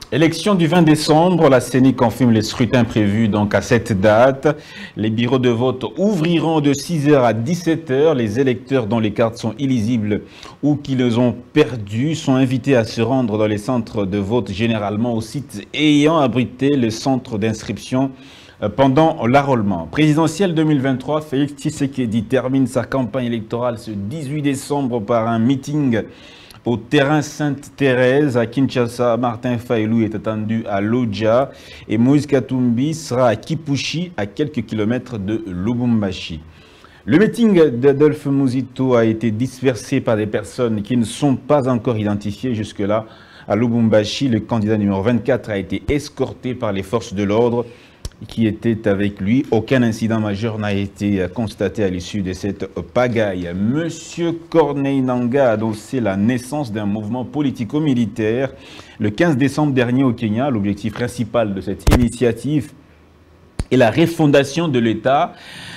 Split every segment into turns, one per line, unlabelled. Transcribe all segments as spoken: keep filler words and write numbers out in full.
Élection du vingt décembre, la C E N I confirme les scrutins prévus donc à cette date. Les bureaux de vote ouvriront de six heures à dix-sept heures. Les électeurs dont les cartes sont illisibles ou qui les ont perdues sont invités à se rendre dans les centres de vote, généralement au site ayant abrité le centre d'inscription pendant l'enrôlement. Présidentielle deux mille vingt-trois, Félix Tshisekedi termine sa campagne électorale ce dix-huit décembre par un meeting au terrain Sainte-Thérèse à Kinshasa. Martin Fayulu est attendu à Lodja et Moïse Katumbi sera à Kipushi, à quelques kilomètres de Lubumbashi. Le meeting d'Adolphe Muzito a été dispersé par des personnes qui ne sont pas encore identifiées jusque-là. À Lubumbashi, le candidat numéro vingt-quatre a été escorté par les forces de l'ordre qui étaient avec lui. Aucun incident majeur n'a été constaté à l'issue de cette pagaille. Monsieur Corneille Nangaa a annoncé la naissance d'un mouvement politico-militaire le quinze décembre dernier au Kenya. L'objectif principal de cette initiative est la refondation de l'État.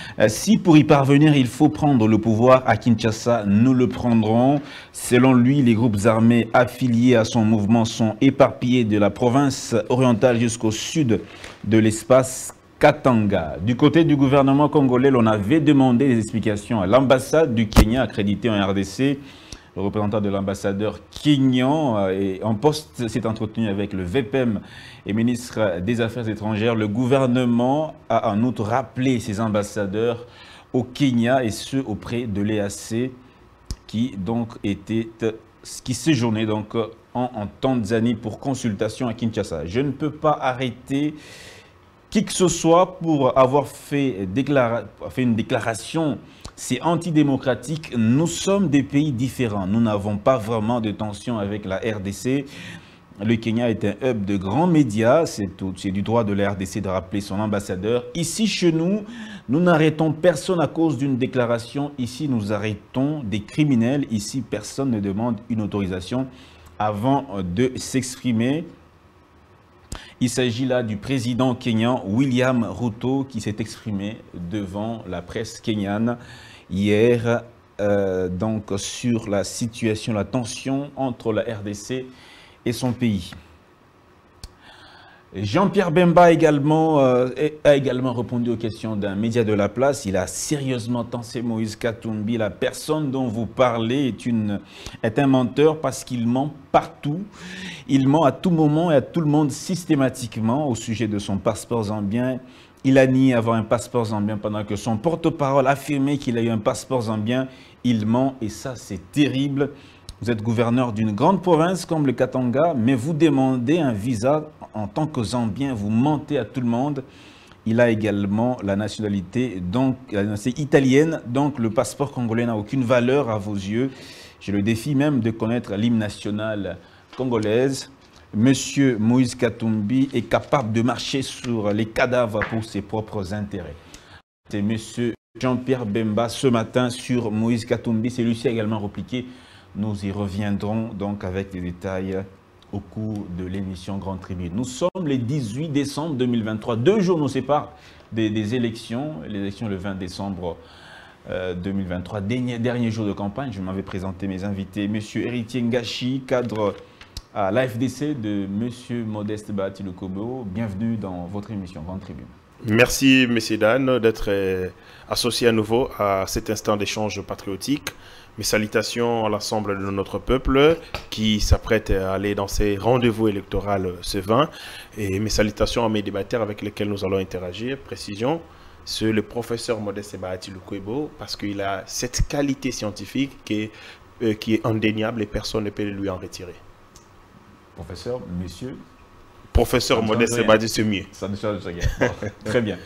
Si pour y parvenir, il faut prendre le pouvoir à Kinshasa, nous le prendrons. Selon lui, les groupes armés affiliés à son mouvement sont éparpillés de la province orientale jusqu'au sud de l'espace Katanga. Du côté du gouvernement congolais, l'on avait demandé des explications à l'ambassade du Kenya accréditée en R D C. Le représentant de l'ambassadeur kényan et en poste s'est entretenu avec le V P M et ministre des Affaires étrangères. Le gouvernement a en outre rappelé ses ambassadeurs au Kenya et ceux auprès de l'E A C qui donc étaient, qui séjournaient donc en, en Tanzanie pour consultation à Kinshasa. Je ne peux pas arrêter qui que ce soit pour avoir fait, déclara, fait une déclaration. C'est antidémocratique. Nous sommes des pays différents. Nous n'avons pas vraiment de tension avec la R D C. Le Kenya est un hub de grands médias. C'est du droit de la R D C de rappeler son ambassadeur. Ici, chez nous, nous n'arrêtons personne à cause d'une déclaration. Ici, nous arrêtons des criminels. Ici, personne ne demande une autorisation avant de s'exprimer. Il s'agit là du président kényan William Ruto qui s'est exprimé devant la presse kenyane hier euh, donc sur la situation, la tension entre la R D C et son pays. Jean-Pierre Bemba également, euh, a également répondu aux questions d'un média de la place. Il a sérieusement tensé Moïse Katumbi. La personne dont vous parlez est, une, est un menteur parce qu'il ment partout. Il ment à tout moment et à tout le monde systématiquement au sujet de son passeport zambien. Il a nié avoir un passeport zambien pendant que son porte-parole affirmait qu'il a eu un passeport zambien. Il ment et ça c'est terrible. Vous êtes gouverneur d'une grande province comme le Katanga, mais vous demandez un visa en tant que Zambien, vous mentez à tout le monde. Il a également la nationalité, donc la nationalité italienne, donc le passeport congolais n'a aucune valeur à vos yeux. J'ai le défi même de connaître l'hymne national congolaise. Monsieur Moïse Katumbi est capable de marcher sur les cadavres pour ses propres intérêts. C'est monsieur Jean-Pierre Bemba ce matin sur Moïse Katumbi. Celui-ci a également repliqué. Nous y reviendrons donc avec les détails au cours de l'émission Grande Tribune. Nous sommes le dix-huit décembre deux mille vingt-trois. Deux jours nous séparent des, des élections. L'élection le vingt décembre euh, deux mille vingt-trois. Dernier, dernier jour de campagne, je m'avais présenté mes invités. Monsieur Héritier Ngachi, cadre à l'A F D C de Monsieur Modeste Bahati Lukobo. Bienvenue dans votre émission Grande Tribune.
Merci, Monsieur Dan, d'être euh, associé à nouveau à cet instant d'échange patriotique. Mes salutations à l'ensemble de notre peuple qui s'apprête à aller dans ces rendez-vous électoraux ce vingt. Et mes salutations à mes débatteurs avec lesquels nous allons interagir. Précision, c'est le professeur Modeste Bahati Lukobo parce qu'il a cette qualité scientifique qui est, euh, qui est indéniable et personne ne peut lui en retirer.
Professeur, monsieur
Professeur Modeste Bahati, c'est mieux.
Ça ne change rien. Bon, très bien.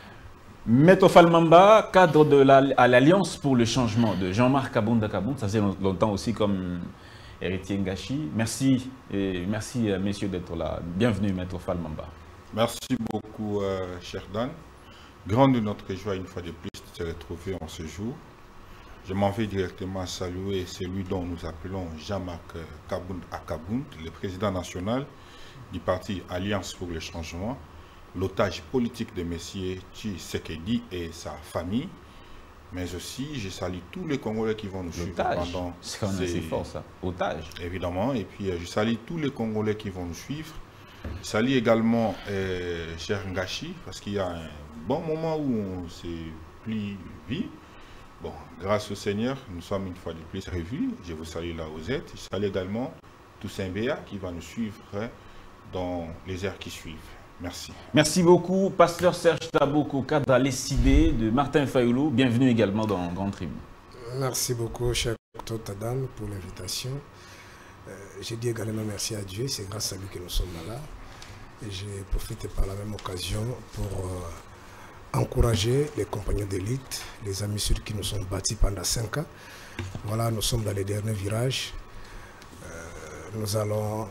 Maître Falmamba, cadre de l'Alliance pour le changement de Jean-Marc Kabunda Kabunda, ça faisait longtemps aussi comme Héritier Ngachi. Merci, et merci messieurs d'être là. Bienvenue Maître Falmamba.
Merci beaucoup euh, cher Dan. Grande notre joie une fois de plus de se retrouver en ce jour. Je m'en vais directement saluer celui dont nous appelons Jean-Marc Kabunda Kabunda, le président national du parti Alliance pour le changement, l'otage politique de M. Tshisekedi et sa famille, mais aussi je salue tous les Congolais qui vont nous suivre pendant
c'est quand même assez fort ça, otage.
Évidemment, et puis je salue tous les Congolais qui vont nous suivre Je salue également euh, cher Ngachi, parce qu'il y a un bon moment où on s'est plus vu. Bon, grâce au Seigneur, nous sommes une fois de plus revus. Je vous salue là où vous êtes. Je salue également Toussaint Béa qui va nous suivre dans les heures qui suivent. Merci.
Merci beaucoup, pasteur Serge Taboko, cadre à l'Essidé de Martin Fayoulou. Bienvenue également dans Grande Tribune.
Merci beaucoup, cher docteur Tadan, pour l'invitation. Euh, J'ai dit également merci à Dieu, c'est grâce à lui que nous sommes là. Et j'ai profité par la même occasion pour euh, encourager les compagnons d'élite, les amis sur qui nous sommes bâtis pendant cinq ans. Voilà, nous sommes dans les derniers virages. Euh, nous allons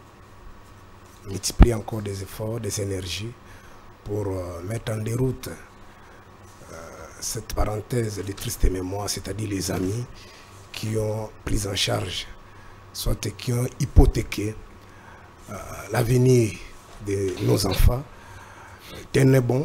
multiplier encore des efforts, des énergies pour euh, mettre en déroute euh, cette parenthèse de triste mémoire, c'est-à-dire les amis qui ont pris en charge, soit qui ont hypothéqué euh, l'avenir de nos enfants. Tenez bon,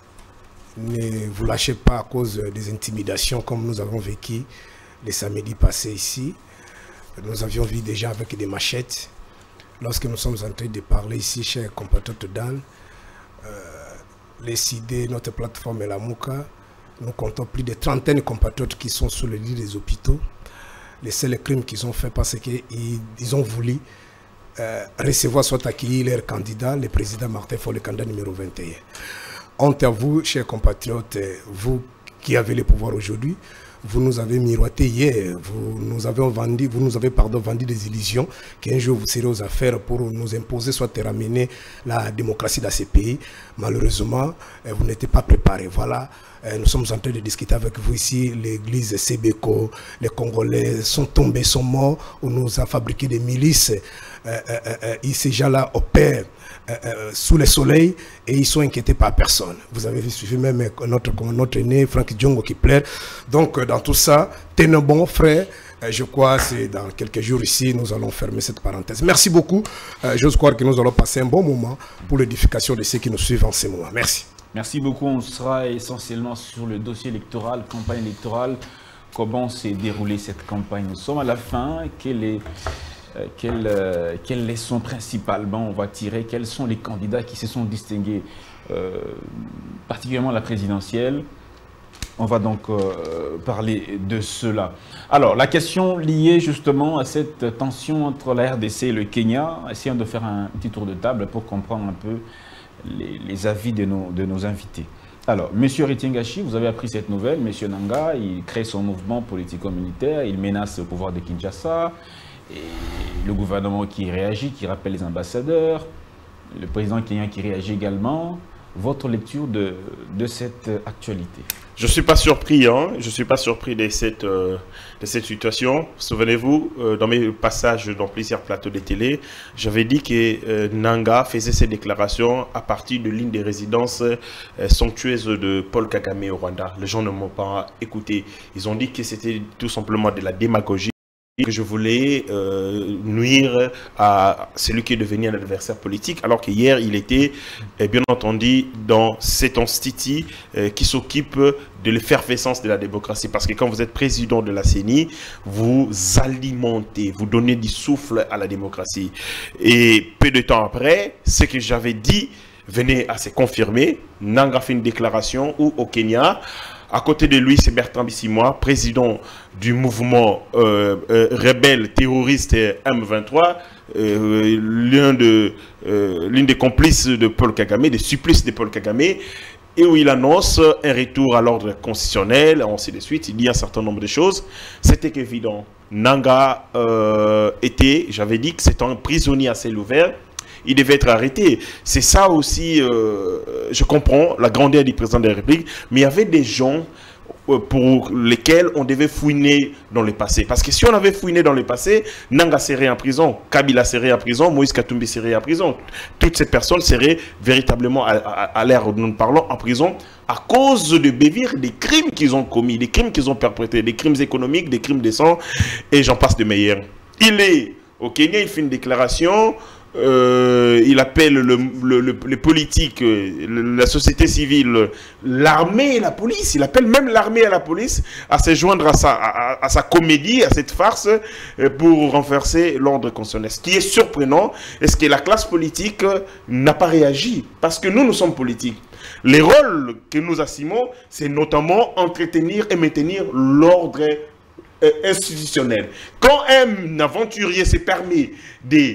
ne vous lâchez pas à cause des intimidations comme nous avons vécu les samedis passés ici. Nous avions vu déjà avec des machettes. Lorsque nous sommes en train de parler ici, chers compatriotes Dan, euh, les C D, notre plateforme et la Mouka, nous comptons plus de trentaine de compatriotes qui sont sous le lit des hôpitaux. Les seuls crimes qu'ils ont fait parce qu'ils ils ont voulu euh, recevoir, soit accueillir leur candidat, le président Martin Fayoulou, le candidat numéro vingt et un. Honte à vous, chers compatriotes, vous qui avez le pouvoir aujourd'hui. Vous nous avez miroité hier, vous nous avez vendu, vous nous avez pardon, vendu des illusions qu'un jour vous serez aux affaires pour nous imposer, soit ramener la démocratie dans ces pays. Malheureusement, vous n'étiez pas préparés. Voilà, nous sommes en train de discuter avec vous ici. L'église Sébeko, les Congolais sont tombés, sont morts. On nous a fabriqué des milices. Euh, euh, euh, ces gens-là opèrent euh, euh, sous le soleil et ils sont inquiétés par personne. Vous avez suivi même notre, notre aîné Franck Diongo qui pleure. Donc euh, dans tout ça, tenez bon frère. Euh, je crois que c'est dans quelques jours ici, nous allons fermer cette parenthèse. Merci beaucoup. Euh, J'ose croire que nous allons passer un bon moment pour l'édification de ceux qui nous suivent en ce moment. Merci.
Merci beaucoup. On sera essentiellement sur le dossier électoral, campagne électorale. Comment s'est déroulée cette campagne? Nous sommes à la fin. Quelle est... Euh, quelles, euh, quelles leçons principalement on va tirer? Quels sont les candidats qui se sont distingués, euh, particulièrement la présidentielle? On va donc euh, parler de cela. Alors, la question liée justement à cette tension entre la R D C et le Kenya, essayons de faire un petit tour de table pour comprendre un peu les, les avis de nos, de nos invités. Alors, M. Ritiengachi, vous avez appris cette nouvelle. M. Nanga, il crée son mouvement politico-militaire, il menace le pouvoir de Kinshasa. Et le gouvernement qui réagit, qui rappelle les ambassadeurs, le président kenyan qui réagit également. Votre lecture de, de cette actualité?
Je ne suis pas surpris, hein. Je ne suis pas surpris de cette, euh, de cette situation. Souvenez-vous, euh, dans mes passages dans plusieurs plateaux de télé, j'avais dit que euh, Nanga faisait ses déclarations à partir de l'une des résidences euh, somptueuses de Paul Kagame au Rwanda. Les gens ne m'ont pas écouté. Ils ont dit que c'était tout simplement de la démagogie, que je voulais euh, nuire à celui qui est devenu un adversaire politique, alors qu'hier, il était, eh bien entendu, dans cet institut euh, qui s'occupe de l'effervescence de la démocratie. Parce que quand vous êtes président de la C E N I, vous alimentez, vous donnez du souffle à la démocratie. Et peu de temps après, ce que j'avais dit venait à se confirmer. Nanga fait une déclaration où, au Kenya, à côté de lui, c'est Bertrand Bisimwa, président du mouvement euh, euh, rebelle terroriste M vingt-trois, euh, l'un de, euh, l'une des complices de Paul Kagame, des supplices de Paul Kagame, et où il annonce un retour à l'ordre constitutionnel, ainsi de suite. Il dit un certain nombre de choses. C'était évident. Nanga euh, était, j'avais dit que c'était un prisonnier à ciel ouvert. Il devait être arrêté. C'est ça aussi, euh, je comprends la grandeur du président de la République, mais il y avait des gens euh, pour lesquels on devait fouiner dans le passé. Parce que si on avait fouiné dans le passé, Nanga serait en prison, Kabila serait en prison, Moïse Katumbi serait en prison. Toutes ces personnes seraient véritablement, à, à, à l'ère où nous parlons, en prison à cause de Bévir, des crimes qu'ils ont commis, des crimes qu'ils ont perpétrés, des crimes économiques, des crimes de sang, et j'en passe de meilleurs. Il est au Kenya, il fait une déclaration euh, il appelle le, le, le, les politiques, le, la société civile, l'armée et la police. Il appelle même l'armée et la police à se joindre à sa, à, à sa comédie, à cette farce, pour renverser l'ordre constitutionnel. Ce qui est surprenant, est-ce que la classe politique n'a pas réagi? Parce que nous, nous sommes politiques. Les rôles que nous assumons, c'est notamment entretenir et maintenir l'ordre euh, institutionnel. Quand un aventurier s'est permis de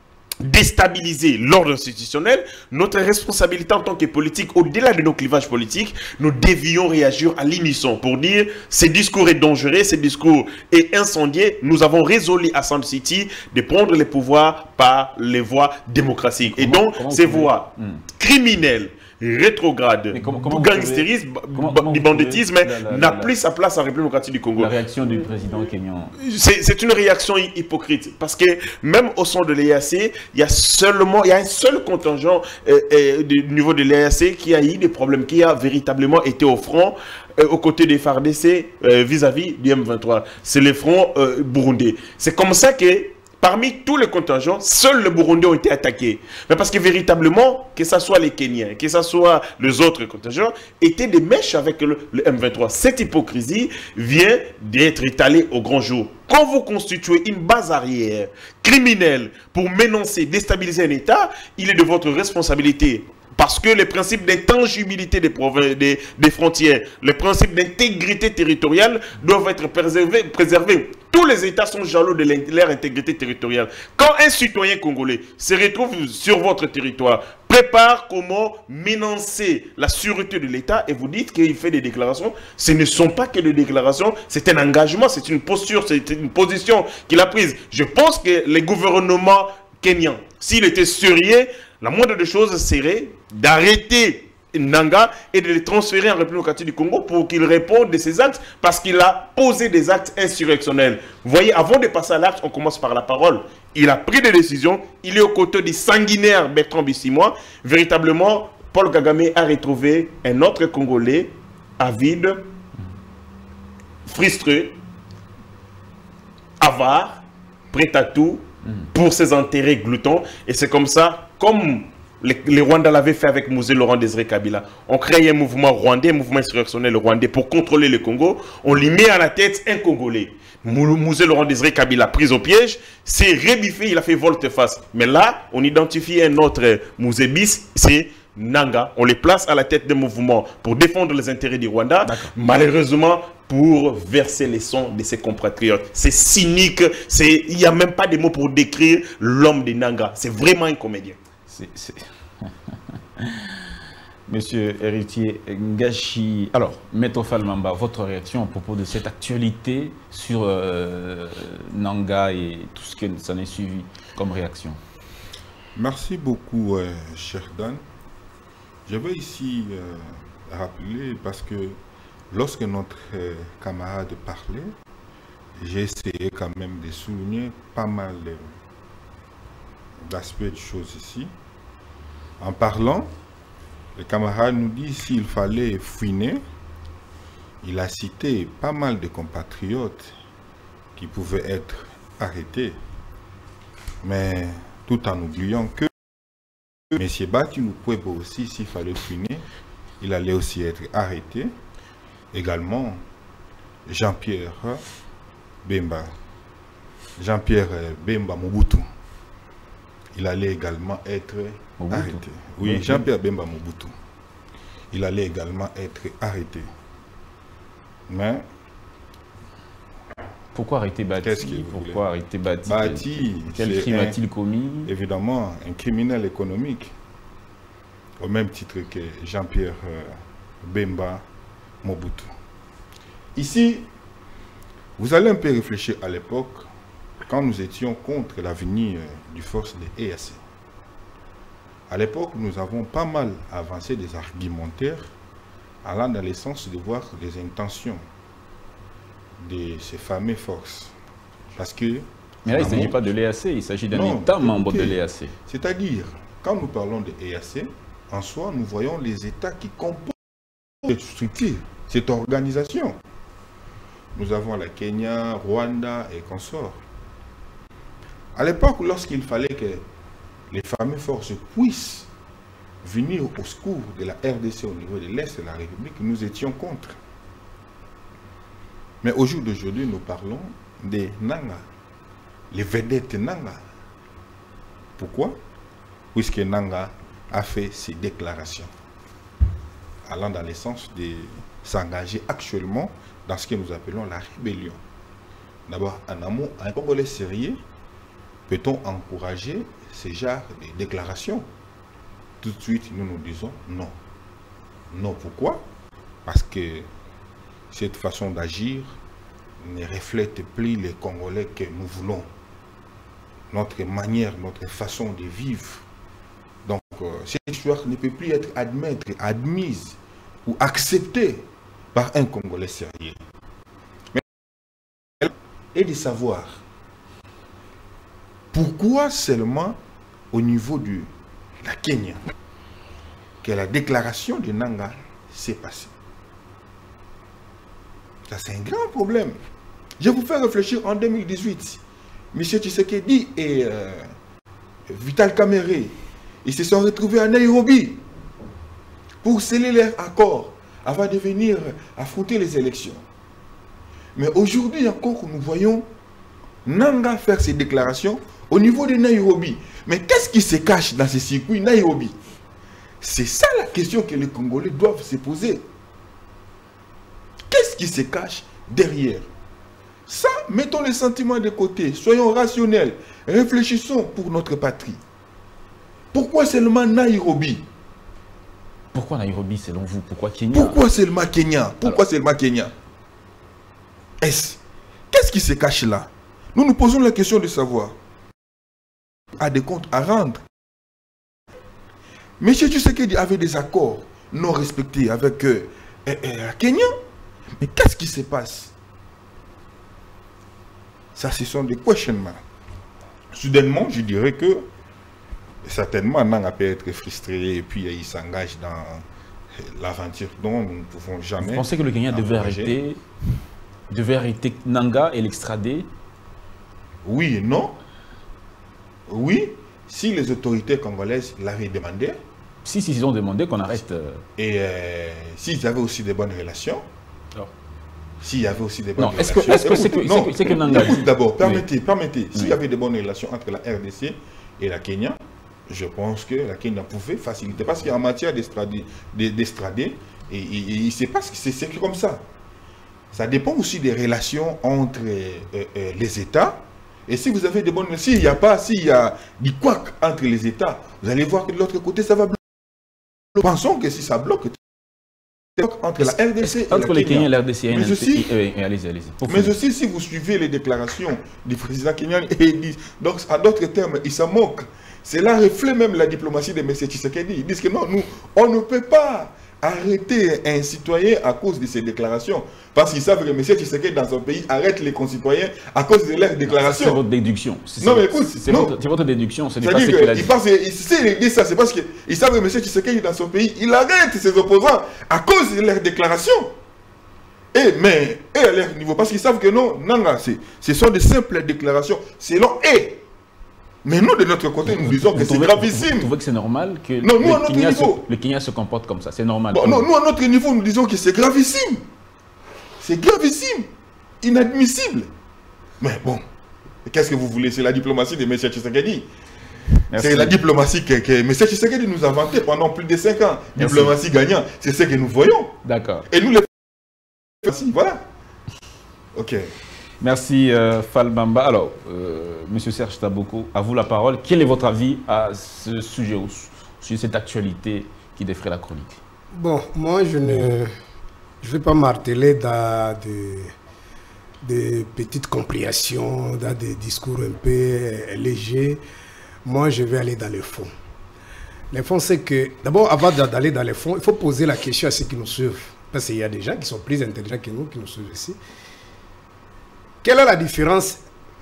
déstabiliser l'ordre institutionnel, notre responsabilité en tant que politique, au-delà de nos clivages politiques, nous devions réagir à l'unisson pour dire ce discours est dangereux, ce discours est incendié. Nous avons résolu à Sound City de prendre les pouvoirs par les voies démocratiques. Et comment, donc, comment ces voies hmm. criminelles, rétrograde, gangstérisme, du banditisme n'a plus sa place en République démocratique du Congo.
La réaction du président kenyan.
C'est une réaction hypocrite parce que même au sein de l'E A C, il y a seulement, il y a un seul contingent euh, euh, du niveau de l'E A C qui a eu des problèmes, qui a véritablement été au front euh, aux côtés des F A R D C vis-à-vis du M vingt-trois. C'est le front euh, burundais. C'est comme ça que parmi tous les contingents, seuls les Burundais ont été attaqués. Mais parce que véritablement, que ce soit les Kenyans, que ce soit les autres contingents, étaient des mèches avec le, le M vingt-trois. Cette hypocrisie vient d'être étalée au grand jour. Quand vous constituez une base arrière criminelle pour menacer, déstabiliser un État, il est de votre responsabilité. Parce que les principes d'intangibilité des, des, des frontières, les principes d'intégrité territoriale doivent être préservés, préservés. Tous les États sont jaloux de leur intégrité territoriale. Quand un citoyen congolais se retrouve sur votre territoire, prépare comment menacer la sûreté de l'État et vous dites qu'il fait des déclarations, ce ne sont pas que des déclarations, c'est un engagement, c'est une posture, c'est une position qu'il a prise. Je pense que les gouvernements kenyans, s'il était sérieux, la moindre des choses serait d'arrêter Nanga et de le transférer en République démocratique du Congo pour qu'il réponde de ses actes parce qu'il a posé des actes insurrectionnels. Vous voyez, avant de passer à l'acte, on commence par la parole. Il a pris des décisions, il est aux côtés du sanguinaire Bertrand Bisimwa. Véritablement, Paul Kagame a retrouvé un autre Congolais avide, frustré, avare, prêt à tout pour ses intérêts gloutons. Et c'est comme ça, comme les, les Rwandais l'avaient fait avec Mouzé Laurent Désiré Kabila. On crée un mouvement rwandais, un mouvement insurrectionnel rwandais pour contrôler le Congo. On lui met à la tête un Congolais. Mouzé Laurent Désiré Kabila, pris au piège, s'est rebiffé, il a fait volte-face. Mais là, on identifie un autre Mouzé bis, c'est Nanga. On les place à la tête d'un mouvement pour défendre les intérêts du Rwanda. Malheureusement, pour verser les sons de ses compatriotes. C'est cynique, il n'y a même pas de mots pour décrire l'homme de Nanga. C'est vraiment un comédien.
C'est... Monsieur Héritier Ngashi, alors, Maître Falmamba, votre réaction à propos de cette actualité sur euh, Nanga et tout ce que ça en est suivi comme réaction?
Merci beaucoup, euh, cher Dan. Je veux ici euh, rappeler, parce que lorsque notre euh, camarade parlait, j'ai essayé quand même de souligner pas mal euh, d'aspects de choses ici. En parlant, le camarade nous dit s'il fallait fouiner, il a cité pas mal de compatriotes qui pouvaient être arrêtés, mais tout en oubliant que M. Bati Lukwebo aussi, s'il fallait fouiner, il allait aussi être arrêté. Également, Jean-Pierre Bemba, Jean-Pierre Bemba Mobutu, il allait également être Mobutu. arrêté. Oui, Jean-Pierre Bemba Mobutu, il allait également être arrêté. Mais
pourquoi arrêter Bati? Pourquoi arrêter Bati?
Bati,
quel crime a-t-il commis?
Évidemment, un criminel économique, au même titre que Jean-Pierre Bemba Mobutu. Ici, vous allez un peu réfléchir à l'époque, quand nous étions contre l'avenir du force de l'E A C. À l'époque, nous avons pas mal avancé des argumentaires allant dans le sens de voir les intentions de ces fameuses forces. Parce que...
Mais là, il ne s'agit pas de l'E A C, il s'agit d'un État membre de l'E A C.
C'est-à-dire, quand nous parlons de l'E A C, en soi, nous voyons les États qui composent cette structure, cette organisation. Nous avons la Kenya, Rwanda et consorts. À l'époque, lorsqu'il fallait que les fameuses forces puissent venir au secours de la R D C au niveau de l'Est de la République, nous étions contre. Mais au jour d'aujourd'hui, nous parlons des Nanga, les vedettes Nanga. Pourquoi? Puisque Nanga a fait ses déclarations, allant dans le sens de s'engager actuellement dans ce que nous appelons la rébellion. D'abord, en amont, un Congolais sérieux, peut-on encourager ce genre de déclarations? Tout de suite, nous nous disons non. Non, pourquoi? Parce que cette façon d'agir ne reflète plus les Congolais que nous voulons. Notre manière, notre façon de vivre. Donc, euh, cette histoire ne peut plus être admise, admise ou acceptée par un Congolais sérieux. Mais et de savoir pourquoi seulement au niveau de la Kenya que la déclaration de Nanga s'est passée. Ça, c'est un grand problème. Je vous fais réfléchir en deux mille dix-huit. M. Tshisekedi et euh, Vital Kamerhe, ils se sont retrouvés à Nairobi pour sceller leur accord avant de venir affronter les élections. Mais aujourd'hui encore, nous voyons Nanga faire ses déclarations au niveau de Nairobi. Mais qu'est-ce qui se cache dans ce circuit Nairobi? C'est ça la question que les Congolais doivent se poser. Qu'est-ce qui se cache derrière? Ça, mettons les sentiments de côté, soyons rationnels, réfléchissons pour notre patrie. Pourquoi seulement Nairobi?
Pourquoi Nairobi selon vous? Pourquoi Kenya?
Pourquoi seulement Kenya? Pourquoi Alors... seulement Kenya? Est-ce? Qu'est-ce qui se cache là? Nous nous posons la question de savoir. A des comptes à rendre. M. Tshisekedi avait des accords non respectés avec euh, euh, euh, Kenya. Mais qu'est-ce qui se passe? Ça, ce sont des questionnements. Soudainement, je dirais que certainement, Nanga peut être frustré et puis il s'engage dans l'aventure dont nous ne pouvons jamais.
Vous pensez que le Kenya devait arrêter, devait arrêter Nanga et l'extrader?
Oui et non. Oui, si les autorités congolaises l'avaient demandé.
Si, si, ils ont demandé qu'on arrête. Euh...
Et euh, s'ils avaient aussi de bonnes relations.
Alors.
S'il y avait aussi des bonnes
non,
relations.
Est-ce que c'est que,
non,
que, que Nanga
écoute d'abord, permettez,
oui.
permettez. S'il
oui.
y avait de bonnes relations entre la R D C et la Kenya, je pense que la Kenya pouvait faciliter. Parce qu'en matière d'estrader, et, et, et il se passe que c'est comme ça. Ça dépend aussi des relations entre euh, euh, les États. Et si vous avez de bonnes relations, s'il n'y a pas, s'il y a du couac entre les États, vous allez voir que de l'autre côté, ça va bloquer. Pensons que si ça bloque, entre la R D C et
entre
la
les
Kenya.
et la R D C,
mais aussi,
euh, allez-y, allez-y.
Mais aussi, si vous suivez les déclarations du président kenyan, et ils disent, donc à d'autres termes, ils s'en moquent. Cela reflète même la diplomatie de M. Tshisekedi. Ils disent que non, nous, on ne peut pas arrêter un citoyen à cause de ses déclarations. Parce qu'ils savent que M. Tshisekedi dans son pays arrête les concitoyens à cause de leurs déclarations.
C'est votre déduction.
Non, mais écoute,
c'est votre, votre déduction. Ce n'est pas ce
qu'il
a dit.
S'ils disent ça, c'est parce qu'ils savent que M. Tshisekedi dans son pays, il arrête ses opposants à cause de leurs déclarations. Et, mais, et à leur niveau, parce qu'ils savent que non, non, non ce sont de simples déclarations selon eux. Mais nous, de notre côté, nous disons que c'est gravissime.
Vous trouvez que c'est normal que
non, nous,
le, Kenya
se,
le Kenya se comporte comme ça? C'est normal.
Bon, non, nous, à notre niveau, nous disons que c'est gravissime. C'est gravissime. Inadmissible. Mais bon, qu'est-ce que vous voulez? C'est la diplomatie de M. Tshisekedi. C'est la diplomatie que, que M. Tshisekedi nous a vantée pendant plus de cinq ans. Merci. Diplomatie gagnante, c'est ce que nous voyons.
D'accord.
Et nous, les... Voilà. Ok.
Merci euh, Falbamba. Alors, euh, Monsieur Serge Taboko, à vous la parole. Quel est votre avis à ce sujet, sur cette actualité qui défraie la chronique?
Bon, moi je ne je vais pas marteler dans des, des petites compréhensions, dans des discours un peu légers. Moi je vais aller dans le fond. Le fond c'est que, d'abord avant d'aller dans le fond, il faut poser la question à ceux qui nous suivent. Parce qu'il y a des gens qui sont plus intelligents que nous, qui nous suivent ici. Quelle est la différence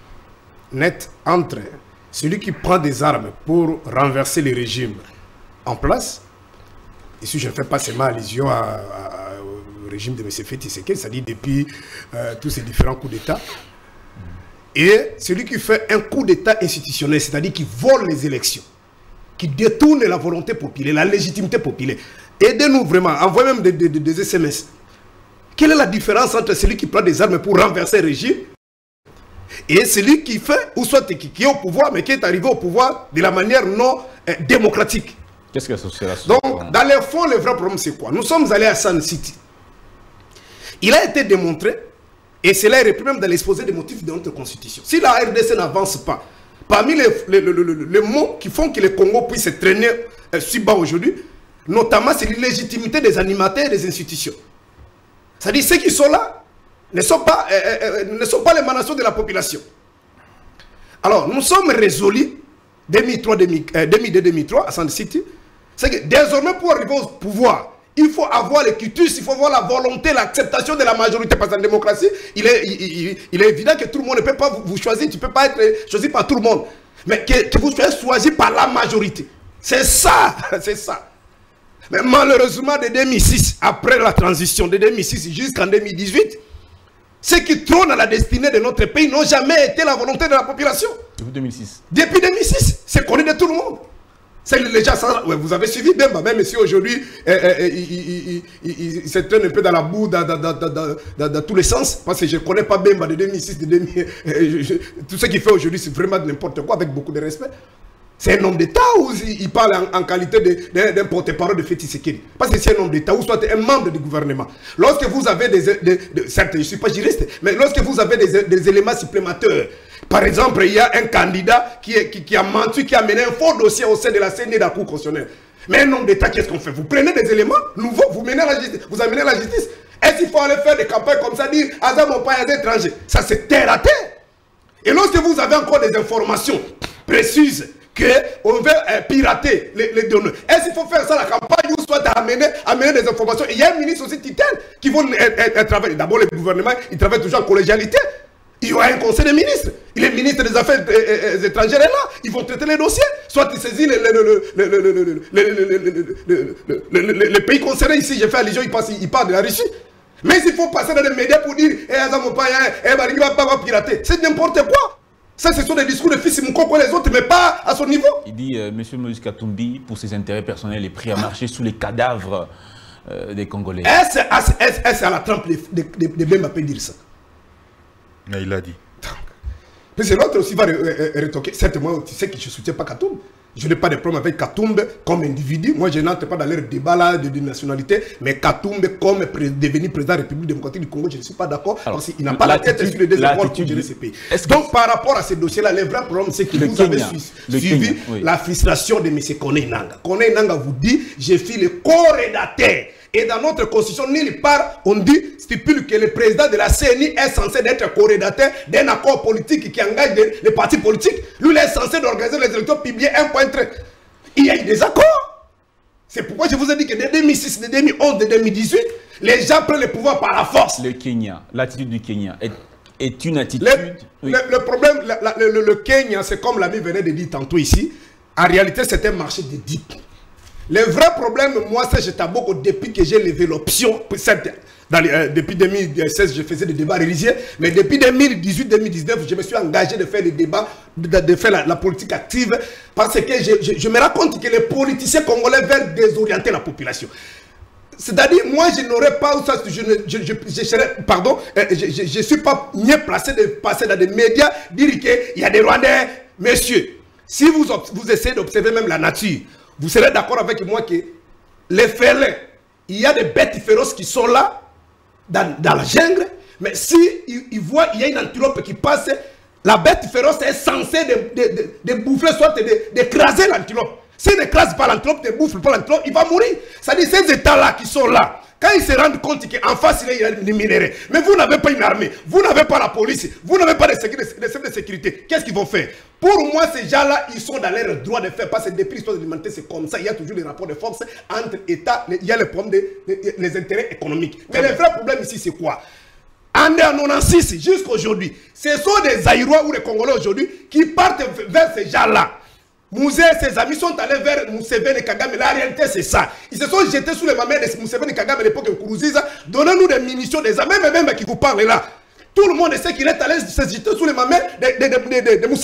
nette entre celui qui prend des armes pour renverser le régime en place, ici je ne fais pas seulement allusion à, à, au régime de M. Tshisekedi, c'est-à-dire depuis euh, tous ces différents coups d'État, et celui qui fait un coup d'État institutionnel, c'est-à-dire qui vole les élections. qui détournent la volonté populaire, la légitimité populaire. Aidez-nous vraiment, envoyez même des, des, des S M S. Quelle est la différence entre celui qui prend des armes pour renverser le régime et celui qui fait, ou soit qui, qui est au pouvoir, mais qui est arrivé au pouvoir de la manière non euh, démocratique?
Qu'est-ce que c'est la
Donc, dans le fond, le vrai problème, c'est quoi? Nous sommes allés à Sun City. Il a été démontré, et cela est repris même dans l'exposé des motifs de notre constitution. Si la R D C n'avance pas, parmi les, les, les, les, les mots qui font que le Congo puisse se traîner euh, si bas aujourd'hui, notamment c'est l'illégitimité des animateurs et des institutions. C'est-à-dire ceux qui sont là ne sont pas, euh, euh, ne sont pas l'émanation de la population. Alors, nous sommes résolus, deux mille trois, deux mille deux, deux mille trois, à Sun City, c'est que désormais, pour arriver au pouvoir, il faut avoir le quitus, il faut avoir la volonté, l'acceptation de la majorité. Parce qu'en démocratie, il est, il, il, il est évident que tout le monde ne peut pas vous, vous choisir, tu ne peux pas être choisi par tout le monde. Mais que, que vous soyez choisi par la majorité. C'est ça, c'est ça. Mais malheureusement, de deux mille six, après la transition de deux mille six jusqu'en deux mille dix-huit, ceux qui trônent à la destinée de notre pays n'ont jamais été la volonté de la population.
Depuis deux mille six.
Depuis deux mille six, c'est connu de tout le monde. C'est les gens, ouais, vous avez suivi Bemba, même si aujourd'hui, eh, eh, il, il, il, il se traîne un peu dans la boue, dans, dans, dans, dans, dans, dans tous les sens, parce que je ne connais pas Bemba de deux mille six, de deux mille, eh, je, tout ce qu'il fait aujourd'hui, c'est vraiment de n'importe quoi, avec beaucoup de respect. C'est un homme d'État ou il parle en, en qualité d'un porte-parole de Félix Tshisekedi? Parce que c'est un homme d'État ou soit un membre du gouvernement. Lorsque vous avez des... des, des certes, je ne suis pas juriste, mais lorsque vous avez des, des éléments supplémentaires, par exemple, il y a un candidat qui, est, qui, qui a menti, qui a mené un faux dossier au sein de la C N I de la Cour constitutionnelle. Mais un homme d'État, qu'est-ce qu'on fait? Vous prenez des éléments nouveaux, vous menez à la justice, vous amenez à la justice. Est-ce qu'il faut aller faire des campagnes comme ça, dire Azam mon pays des étrangers? Ça, c'est terre à terre. Et lorsque vous avez encore des informations précises, qu'on veut euh, pirater les, les données. Est-ce qu'il faut faire ça la campagne ou soit amener, amener des informations? Il y a un ministre aussi titan qui vont travailler. D'abord, le gouvernement, il travaille toujours en collégialité. Il y aura un conseil des ministres. Il est ministre des Affaires euh, euh, étrangères est là. Ils vont traiter les dossiers. Soit ils saisissent les pays concernés. Ici, j'ai fait allusion, ils, ils parlent de la Russie. Mais il faut passer dans les médias pour dire eh, eh, il va pas pirater. C'est n'importe quoi. Ça, ce sont des discours de Fils Moukoko et les autres, mais pas à son niveau.
Il dit, euh, M. Moïse Katumbi, pour ses intérêts personnels, est pris à marcher sous les cadavres euh, des Congolais.
Est-ce est à la trempe de, de, de, de Bemba peut dire ça?
Mais il a dit.
Mais c'est l'autre aussi va retoquer. Certes, moi, tu sais que je ne soutiens pas Katumbi. Je n'ai pas de problème avec Katumbi comme individu. Moi, je n'entre pas dans leur débat là de, de nationalité. Mais Katumbi comme pré devenu président de la République démocratique du Congo, je ne suis pas d'accord. Parce qu'il n'a pas la tête sur les désaccords pour gérer ce pays. Donc, par rapport à ces dossiers-là, le vrai problème, c'est que vous avez suivi Kenya, oui. la frustration de M. Kone Nanga. Kone Nanga vous dit, j'ai fait le co-rédacteur. Et dans notre constitution, nulle part, on dit, stipule que le président de la C N I est censé être co-rédacteur d'un accord politique qui engage les, les partis politiques. Lui, il est censé organiser les élections, publier un point très. Il y a eu des accords. C'est pourquoi je vous ai dit que de deux mille six, de deux mille onze, de deux mille dix-huit, les gens prennent le pouvoir par la force.
Le Kenya, l'attitude du Kenya est, est une attitude...
Le, oui. le, le problème, la, la, le, le Kenya, c'est comme l'ami venait de dire tantôt ici, en réalité, c'est un marché de dip. Le vrai problème, moi, c'est que je t'aboque depuis que j'ai levé l'option. Euh, depuis deux mille seize, je faisais des débats religieux. Mais depuis deux mille dix-huit, deux mille dix-neuf, je me suis engagé de faire des débats, de, de faire la, la politique active. Parce que je, je, je me rends compte que les politiciens congolais veulent désorienter la population. C'est-à-dire, moi, je n'aurais pas, je ne je, je, je serais, pardon, je ne suis pas mieux placé de passer dans des médias, dire qu'il y a des Rwandais. Messieurs, si vous, vous essayez d'observer même la nature, vous serez d'accord avec moi que les félins, il y a des bêtes féroces qui sont là, dans, dans la jungle, mais si ils, ils voient il y a une antilope qui passe, la bête féroce est censée de, de, de, de bouffer, soit d'écraser l'antilope. S'il n'écrase pas l'antilope, ne bouffe pas l'antilope, il va mourir. C'est-à-dire ces états-là qui sont là, quand ils se rendent compte qu'en face, il y a des minéraux, mais vous n'avez pas une armée, vous n'avez pas la police, vous n'avez pas de services de sécurité, qu'est-ce qu'ils vont faire? Pour moi, ces gens-là, ils sont dans leur droit de faire, parce que depuis l'histoire de l'humanité, c'est comme ça. Il y a toujours les rapports de force entre États, il y a le problème des de, de, intérêts économiques. Mais le vrai problème ici, c'est quoi? En quatre-vingt-six jusqu'à aujourd'hui, ce sont des Aïrois ou les Congolais aujourd'hui qui partent vers ces gens-là. Mouzé et ses amis sont allés vers Museveni et Kagame. La réalité, c'est ça. Ils se sont jetés sous les mamelles de Museveni et Kagame à l'époque de Kourouziza. Donnez-nous des munitions, des armes, même, même qui vous parlent là. Tout le monde sait qu'il est allé se jeter sous les mamelles de, de, de, de, de, de Museveni.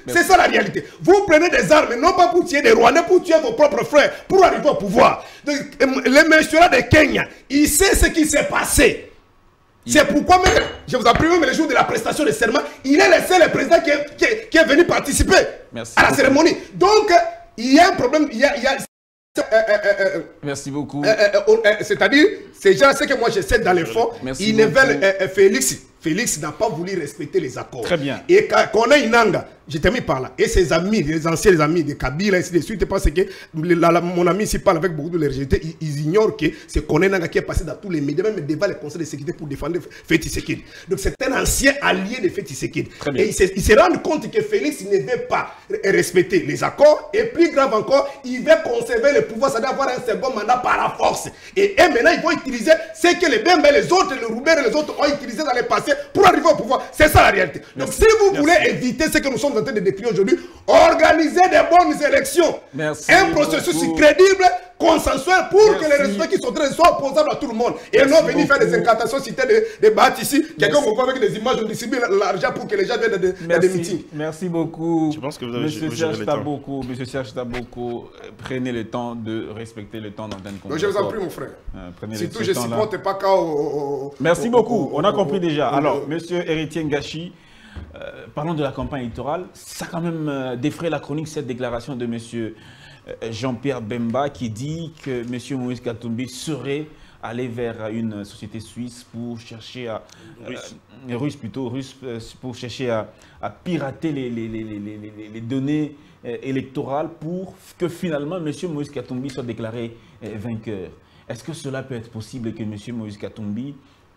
C'est ça la réalité. Vous prenez des armes, non pas pour tuer des Rwandais, pour tuer vos propres frères, pour arriver au pouvoir. Donc, le monsieur de Kenya, il sait ce qui s'est passé. C'est pourquoi même, je vous appelle même le jour de la prestation de serment, il est le seul président qui est, qui est, qui est venu participer Merci à la beaucoup. cérémonie. Donc, il y a un problème, il y a... Il y a Euh, euh, euh,
Merci beaucoup.
Euh, euh, euh, C'est-à-dire, ces gens, ce que moi je sais dans les fonds, ils ne veulent euh, Félix. Félix n'a pas voulu respecter les accords.
Très bien.
Et quand on a Inanga, je t'ai mis par là, et ses amis, les anciens amis de Kabila, ainsi de suite, parce que la, la, mon ami ici parle avec beaucoup de légèreté, ils, ils ignorent que c'est Kone Nanga qui est passé dans tous les médias, même devant le conseil de sécurité pour défendre Félix Tshisekedi. Donc c'est un ancien allié de Félix Tshisekedi. Et il se, il se rend compte que Félix ne veut pas respecter les accords, et plus grave encore, il veut conserver le pouvoir, c'est-à-dire avoir un second mandat par la force. Et, et maintenant, ils vont utiliser ce que les Bembe, les autres, les Roubaix et les autres ont utilisé dans le passé pour arriver au pouvoir. C'est ça la réalité. Merci. Donc si vous Merci. voulez éviter ce que nous sommes en train de décrire aujourd'hui, organisez des bonnes élections. Merci un processus beaucoup. crédible, consensuel pour Merci. que les résultats qui sont très soient opposables à tout le monde. Et Merci non venir faire des incantations, citer des, des bâtes ici. Quelqu'un vous voit avec des images, on distribue l'argent pour que les gens viennent de, de, des meetings.
Merci beaucoup.
Je pense que vous avez
Monsieur Serge Taboko, Monsieur Serge Taboko, prenez le temps de respecter le temps d'antenne.
Je vous en prie, mon frère. Euh, Surtout, je ne supporte pas qu'au... Au, au,
Merci
au,
beaucoup.
Au,
on a compris au, déjà. Au, Alors, Monsieur Héritier Ngachi, euh, parlons de la campagne électorale. Ça a quand même euh, défrayé la chronique, cette déclaration de Monsieur euh, Jean-Pierre Bemba qui dit que Monsieur Moïse Katumbi serait allé vers une société suisse pour chercher à...
Russe.
Euh, russe plutôt, russe, euh, pour chercher à, à pirater les, les, les, les, les, les données euh, électorales pour que finalement Monsieur Moïse Katumbi soit déclaré euh, vainqueur. Est-ce que cela peut être possible que Monsieur Moïse Katumbi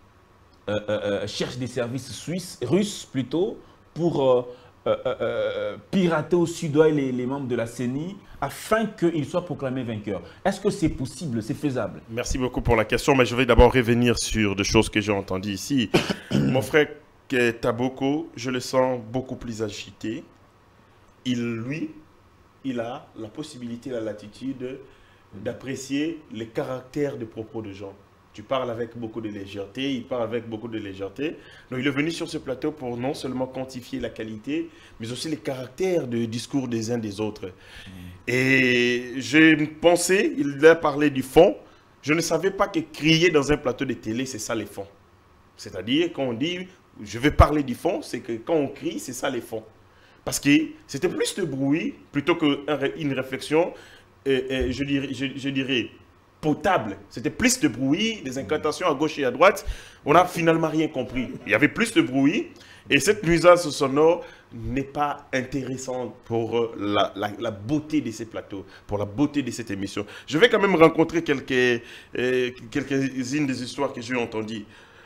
euh, euh, cherche des services suisses, russes plutôt, pour euh, euh, euh, pirater au sud-ouest les, les membres de la C E N I afin qu'il soit proclamé vainqueur? Est-ce que c'est possible, c'est faisable?
Merci beaucoup pour la question, mais je vais d'abord revenir sur des choses que j'ai entendues ici. Mon frère Taboko, je le sens beaucoup plus agité. Il, lui, il a la possibilité, la latitude d'apprécier les caractères de propos de gens. Tu parles avec beaucoup de légèreté, il parle avec beaucoup de légèreté. Donc il est venu sur ce plateau pour non seulement quantifier la qualité, mais aussi les caractères de discours des uns des autres. Mmh. Et j'ai pensé, il a parlé du fond, je ne savais pas que crier dans un plateau de télé, c'est ça les fonds. C'est-à-dire quand on dit, je vais parler du fond, c'est que quand on crie, c'est ça les fonds. Parce que c'était plus de bruit, plutôt qu'une réflexion, et, et je dirais... Je, je dirais potable. C'était plus de bruit, des incantations à gauche et à droite. On n'a finalement rien compris. Il y avait plus de bruit et cette nuisance sonore n'est pas intéressante pour la, la, la beauté de ces plateaux, pour la beauté de cette émission. Je vais quand même rencontrer quelques, euh, quelques-unes des histoires que j'ai entendues.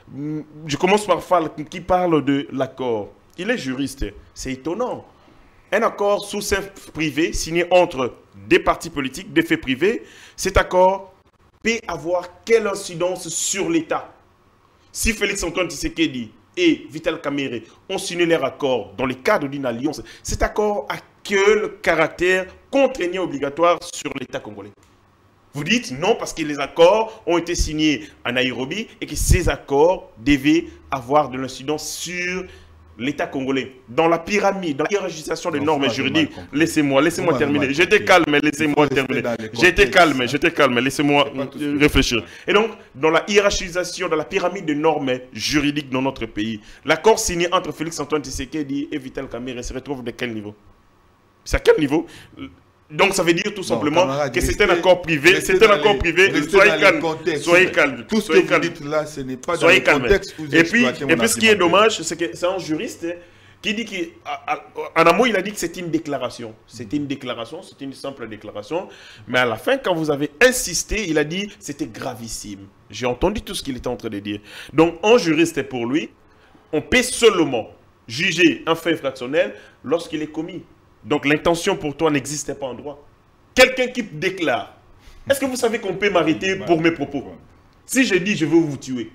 Je commence par Fall qui parle de l'accord. Il est juriste. C'est étonnant. Un accord sous seing privé signé entre des partis politiques, des faits privés, cet accord peut avoir quelle incidence sur l'État? Si Félix Antoine Tshisekedi et Vital Kamerhe ont signé leur accord dans le cadre d'une alliance, cet accord a quel caractère contraignant obligatoire sur l'État congolais? Vous dites non parce que les accords ont été signés à Nairobi et que ces accords devaient avoir de l'incidence sur l'État congolais. Dans la pyramide, dans la hiérarchisation des normes juridiques, laissez-moi, laissez-moi terminer. J'étais calme, laissez-moi terminer. J'étais calme, j'étais calme, laissez-moi réfléchir. Et donc, dans la hiérarchisation, dans la pyramide des normes juridiques dans notre pays, l'accord signé entre Félix Antoine Tshisekedi et Vital Kamerhe se retrouve de quel niveau? C'est à quel niveau? Donc ça veut dire tout simplement non, que c'est un accord privé, c'est un accord privé, soyez calme, soyez calme.
Tout ce que vous dites là, ce n'est pas dans
le
contexte
où vous exploitez mon argument. Et puis ce qui est dommage, c'est que c'est un juriste qui dit qu'en amont, il a dit que c'est une déclaration. C'est une déclaration, c'est une simple déclaration. Mais à la fin, quand vous avez insisté, il a dit que c'était gravissime. J'ai entendu tout ce qu'il était en train de dire. Donc un juriste, pour lui, on peut seulement juger un fait infractionnel lorsqu'il est commis. Donc l'intention pour toi n'existait pas en droit. Quelqu'un qui déclare, est-ce que vous savez qu'on peut m'arrêter pour mes propos? Si je dis je veux vous tuer.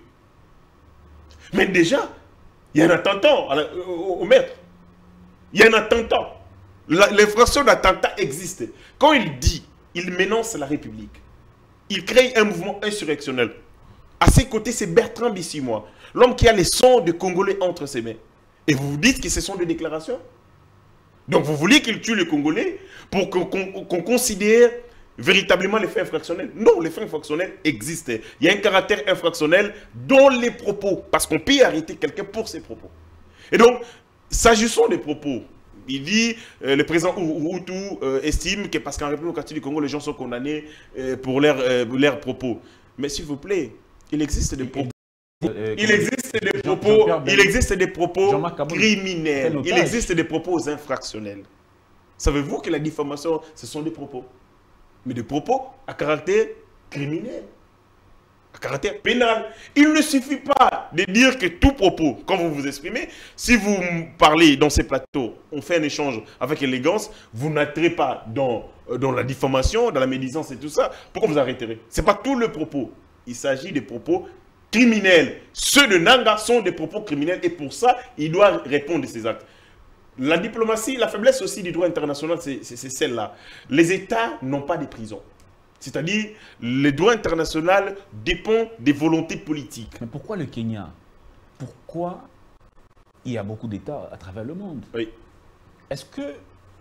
Mais déjà, il y a un attentat au maître. Il y a un attentat. L'infraction d'attentat existe. Quand il dit, il menace la République. Il crée un mouvement insurrectionnel. À ses côtés, c'est Bertrand Bissimois, l'homme qui a les sons de Congolais entre ses mains. Et vous vous dites que ce sont des déclarations? Donc vous voulez qu'il tue les Congolais pour qu'on qu'on, qu'on considère véritablement les faits infractionnels? Non, les faits infractionnels existent. Il y a un caractère infractionnel dans les propos, parce qu'on peut arrêter quelqu'un pour ses propos. Et donc, s'agissant des propos, il dit, euh, le président Hutu euh, estime que parce qu'en République démocratique du Congo, les gens sont condamnés euh, pour leurs euh, leurs propos. Mais s'il vous plaît, il existe des propos. Euh, il existe des propos, il existe des propos criminels. Il existe des propos infractionnels. Savez-vous que la diffamation, ce sont des propos, mais des propos à caractère criminel, à caractère pénal. Il ne suffit pas de dire que tout propos, quand vous vous exprimez, si vous parlez dans ces plateaux, on fait un échange avec élégance, vous n'entrez pas dans, dans la diffamation, dans la médisance et tout ça, pourquoi vous arrêterez? Ce n'est pas tout le propos. Il s'agit des propos criminels. Ceux de Nanga sont des propos criminels et pour ça, il doit répondre de ses actes. La diplomatie, la faiblesse aussi du droit international, c'est celle-là. Les États n'ont pas de prisons. C'est-à-dire, le droit international dépend des volontés politiques.
Mais pourquoi le Kenya? Pourquoi il y a beaucoup d'États à travers le monde?
Oui.
Est-ce que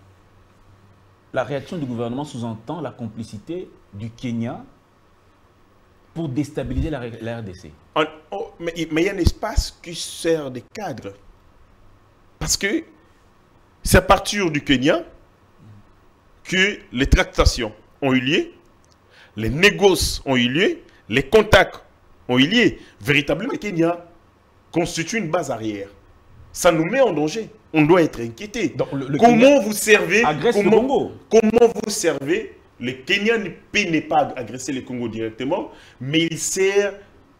la réaction du gouvernement sous-entend la complicité du Kenya pour déstabiliser la, la R D C?
En, oh, mais, mais il y a un espace qui sert de cadre. Parce que c'est à partir du Kenya que les tractations ont eu lieu, les négoces ont eu lieu, les contacts ont eu lieu. Véritablement, le Kenya constitue une base arrière. Ça nous met en danger. On doit être inquiété. Donc, le, le comment Kenya vous servez comment,
le Congo.
Comment vous servez? Le Kenya ne peut ne pas agresser le Congo directement, mais il sert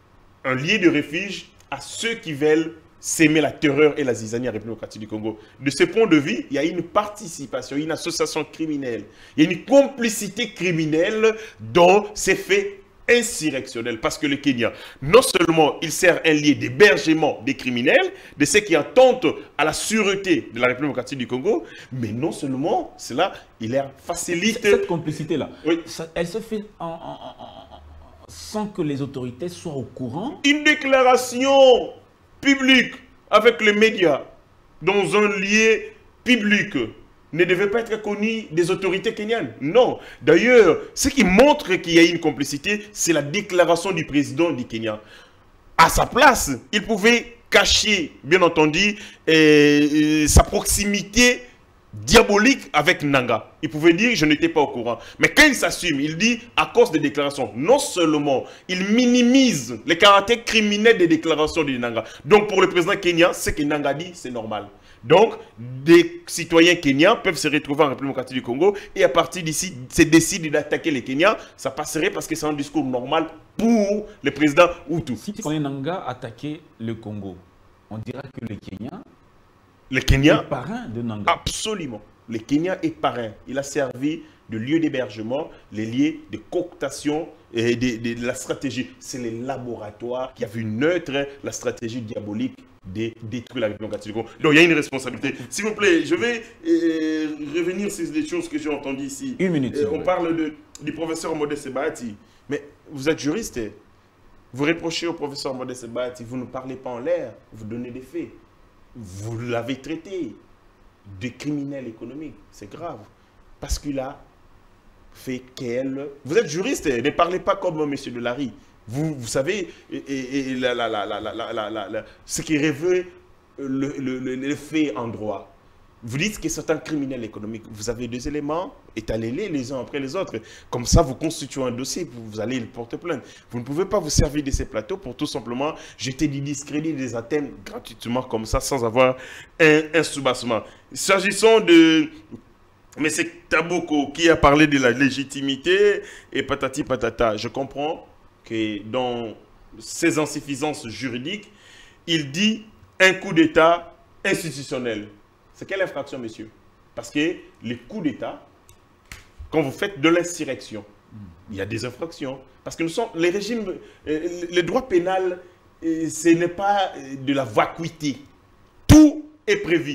un lieu de refuge à ceux qui veulent s'aimer la terreur et la zizanie à la République démocratique du Congo. De ce point de vue, il y a une participation, une association criminelle. Il y a une complicité criminelle dans ces faits insurrectionnels. Parce que le Kenya, non seulement il sert un lieu d'hébergement des criminels, de ceux qui attentent à la sûreté de la République démocratique du Congo, mais non seulement cela, il leur facilite...
Cette complicité-là,
oui.
elle se fait en, en, en, sans que les autorités soient au courant?
Une déclaration public avec les médias dans un lieu public ne devait pas être connu des autorités kenyanes. Non. D'ailleurs, ce qui montre qu'il y a une complicité, c'est la déclaration du président du Kenya. À sa place, il pouvait cacher, bien entendu, euh, sa proximité diabolique avec Nanga. Il pouvait dire, je n'étais pas au courant. Mais quand il s'assume, il dit, à cause des déclarations, non seulement il minimise les caractères criminels des déclarations de Nanga. Donc pour le président kenyan, ce que Nanga dit, c'est normal. Donc, des citoyens kenyans peuvent se retrouver en République démocratique du Congo et à partir d'ici, se décident d'attaquer les Kenyans. Ça passerait parce que c'est un discours normal pour le président Hutu.
Si Nanga attaquait le Congo, on dira que les Kenyans...
Le Kenya
est parrain de Nanga.
Absolument. Le Kenya est parrain. Il a servi de lieu d'hébergement, les lieux de cooptation et de, de, de la stratégie. C'est les laboratoires qui a vu neutre la stratégie diabolique de détruire la République démocratique du Congo. Donc il y a une responsabilité. S'il vous plaît, je vais euh, revenir sur les choses que j'ai entendues ici.
Une minute.
Euh, on ouais. parle de, du professeur Modeste Bahati. Mais vous êtes juriste. Vous reprochez au professeur Modeste Bahati, vous ne parlez pas en l'air, vous donnez des faits. Vous l'avez traité de criminel économique. C'est grave. Parce qu'il a fait qu'elle... Vous êtes juriste, ne parlez pas comme M. Delary. Vous, vous savez, et, et, et la, la, la, la, la, la, la, la, ce qui révèle le, le, le, le fait en droit. Vous dites que c'est un criminel économique. Vous avez deux éléments, étalez-les les uns après les autres. Comme ça, vous constituez un dossier, vous allez le porter plainte. Vous ne pouvez pas vous servir de ces plateaux pour tout simplement jeter du discrédit, des atteintes gratuitement comme ça, sans avoir un, un soubassement. S'agissant de M. Taboko, qui a parlé de la légitimité et patati patata, je comprends que dans ses insuffisances juridiques, il dit un coup d'État institutionnel. C'est quelle infraction, monsieur? Parce que les coups d'État, quand vous faites de l'insurrection, il y a des infractions. Parce que nous sommes, les régimes, euh, le droit pénal, euh, ce n'est pas de la vacuité. Tout est prévu.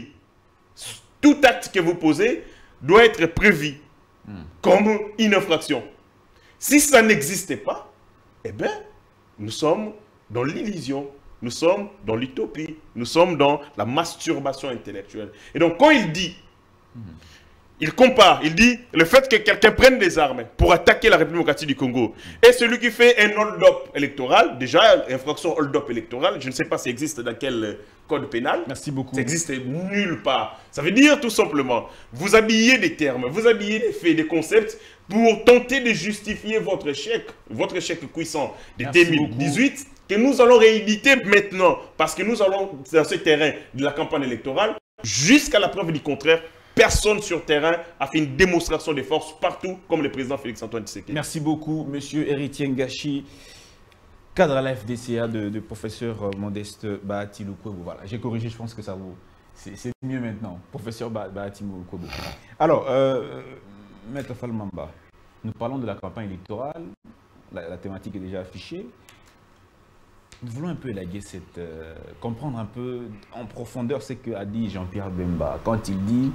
Tout acte que vous posez doit être prévu mm. comme une infraction. Si ça n'existait pas, eh bien, nous sommes dans l'illusion. Nous sommes dans l'utopie, nous sommes dans la masturbation intellectuelle. Et donc, quand il dit Mmh. Il compare, il dit le fait que quelqu'un prenne des armes pour attaquer la République démocratique du Congo et celui qui fait un hold-up électoral, déjà, infraction hold-up électoral, je ne sais pas si ça existe dans quel code pénal.
Merci beaucoup.
Ça existe nulle part. Ça veut dire tout simplement, vous habillez des termes, vous habillez des faits, des concepts pour tenter de justifier votre échec, votre échec puissant de
Merci
deux mille dix-huit, beaucoup. Que nous allons rééditer maintenant, parce que nous allons dans ce terrain de la campagne électorale, jusqu'à la preuve du contraire. Personne sur terrain a fait une démonstration de force partout, comme le président Félix-Antoine Tshisekedi. Merci beaucoup, monsieur Héritier Ngashi, cadre à la F D C A de, de professeur Modeste Bahati Lukwebo. Voilà, j'ai corrigé, je pense que ça vous... C'est mieux maintenant, professeur Bahati Lukwebo. Alors, euh, Maître Falmamba, nous parlons de la campagne électorale, la, la thématique est déjà affichée. Nous voulons un peu élaguer cette... Euh, comprendre un peu en profondeur ce qu'a dit Jean-Pierre Bemba quand il dit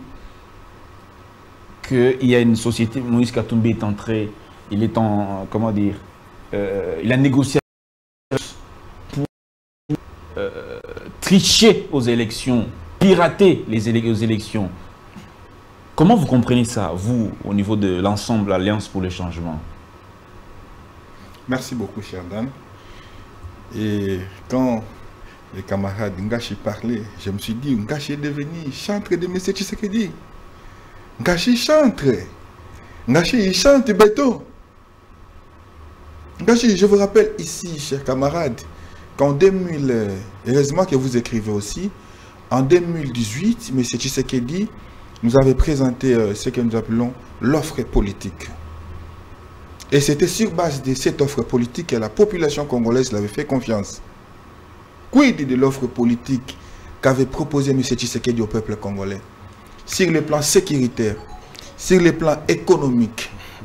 qu'il y a une société, Moïse Katumbi est entré, il est en, comment dire, euh, il a négocié pour euh, tricher aux élections, pirater les élec aux élections. Comment vous comprenez ça, vous, au niveau de l'ensemble Alliance pour le changement?
Merci beaucoup, cher Dan. Et quand les camarades Ngashi parlaient, je me suis dit, Ngashi est devenu chantre de M. Tshisekedi. Ngashi chante. Ngashi, il chante béton. Ngashi, je vous rappelle ici, chers camarades, qu'en deux mille, heureusement que vous écrivez aussi, en deux mille dix-huit, M. Tshisekedi nous avait présenté euh, ce que nous appelons l'offre politique. Et c'était sur base de cette offre politique que la population congolaise l'avait fait confiance. Quid de l'offre politique qu'avait proposé M. Tshisekedi au peuple congolais? Sur le plan sécuritaire, sur le plan économique,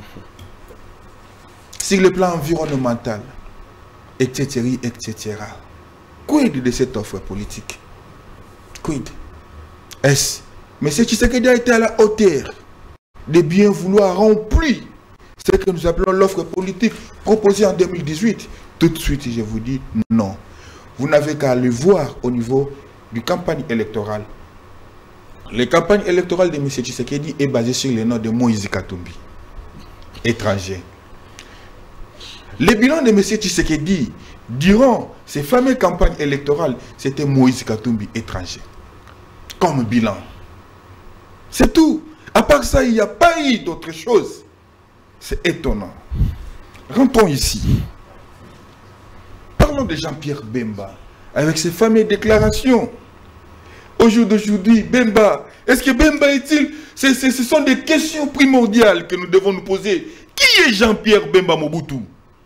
sur le plan environnemental, et cetera, et cetera. Quid de cette offre politique? Quid? Est-ce M. Tshisekedi a été à la hauteur de bien vouloir remplir ce que nous appelons l'offre politique proposée en deux mille dix-huit? Tout de suite, je vous dis non. Vous n'avez qu'à le voir au niveau du campagne électorale. Les campagnes électorales de M. Tshisekedi est basée sur le nom de Moïse Katumbi, étranger. Le bilan de M. Tshisekedi, durant ces fameuses campagnes électorales, c'était Moïse Katumbi, étranger. Comme bilan. C'est tout. À part ça, il n'y a pas eu d'autre chose. C'est étonnant. Rentrons ici. Parlons de Jean-Pierre Bemba, avec ses fameuses déclarations. Au jour d'aujourd'hui, Bemba, est-ce que Bemba est-il? Ce sont des questions primordiales que nous devons nous poser. Qui est Jean-Pierre Bemba Mobutu?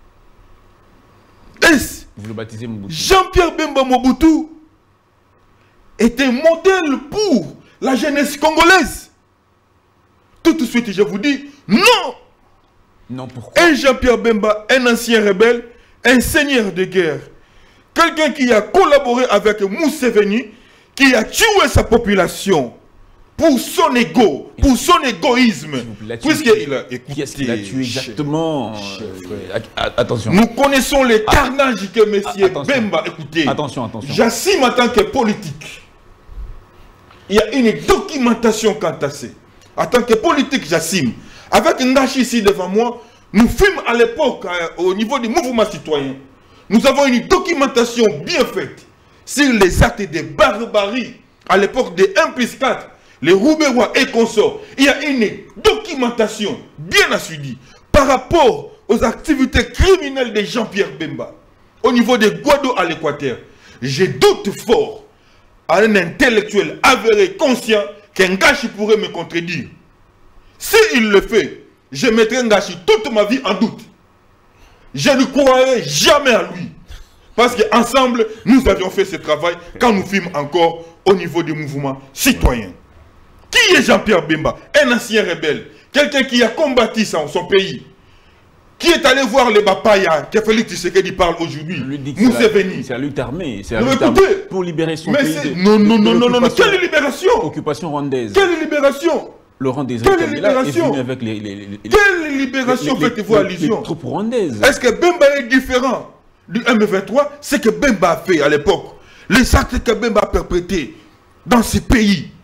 Est-ce
Vous le baptisez Mobutu?
Jean-Pierre Bemba Mobutu est un modèle pour la jeunesse congolaise? Tout de suite, je vous dis non.
Non, pourquoi?
Un Jean-Pierre Bemba, un ancien rebelle, un seigneur de guerre, quelqu'un qui a collaboré avec Museveni, qui a tué sa population pour son ego, pour son égoïsme. Puisqu'il a écouté.
Qui est-ce qu'il a tué exactement? Euh, attention.
Nous connaissons les carnages que M. Bemba, écoutez.
Attention, attention.
J'assume en tant que politique. Il y a une documentation quant à ça. En tant que politique, j'assume. Avec Ngashi ici devant moi, nous fûmes à l'époque, au niveau du mouvement citoyen, nous avons une documentation bien faite sur les actes de barbarie à l'époque de un plus quatre, les Rouberois et consorts. Il y a une documentation bien assurée par rapport aux activités criminelles de Jean-Pierre Bemba au niveau de Guado à l'Équateur. Je doute fort à un intellectuel avéré, conscient, qu'un Ngashi pourrait me contredire. S'il le fait, je mettrai Ngashi toute ma vie en doute. Je ne croirai jamais à lui. Parce qu'ensemble, nous avions fait ce travail quand nous fûmes encore au niveau du mouvement citoyen. Qui est Jean-Pierre Bemba? Un ancien rebelle. Quelqu'un qui a combattu son, son pays. Qui est allé voir les Bapaya que Félix Tshisekedi parle aujourd'hui? Museveni.
C'est la lutte armée. C'est la lutte armée pour libérer son
mais
pays.
De, non, non, non, non, non, non. Quelle libération?
Occupation rwandaise.
Quelle libération?
Laurent Désiré
Quelle libération?
avec les, les, les,
Quelle libération faites-vous allusion?
Les troupes rwandaises.
Est-ce que Bemba est différent du M vingt-trois? Ce que Bemba a fait à l'époque, les actes que Bemba a perpétrés dans ce pays,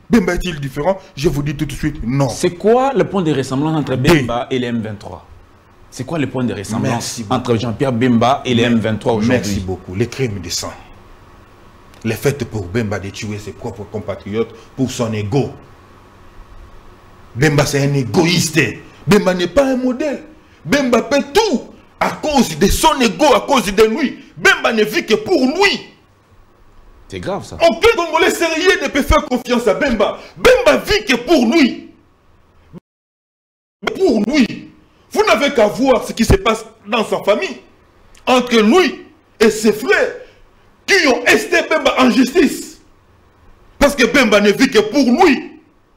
Bemba est-il différent? Je vous dis tout de suite, non.
C'est quoi le point de ressemblance entre Bemba et les M vingt-trois? C'est quoi le point de ressemblance entre Jean-Pierre Bemba et les M vingt-trois aujourd'hui?
Merci beaucoup. Les crimes de sang. Les faits pour Bemba de tuer ses propres compatriotes pour son ego. Bemba c'est un égoïste. Bemba n'est pas un modèle. Bemba fait tout à cause de son ego, à cause de lui. Bemba ne vit que pour lui.
C'est grave ça.
Aucun Congolais sérieux ne peut faire confiance à Bemba. Bemba vit que pour lui. Pour lui. Vous n'avez qu'à voir ce qui se passe dans sa famille. Entre lui et ses frères qui ont esté Bemba en justice. Parce que Bemba ne vit que pour lui.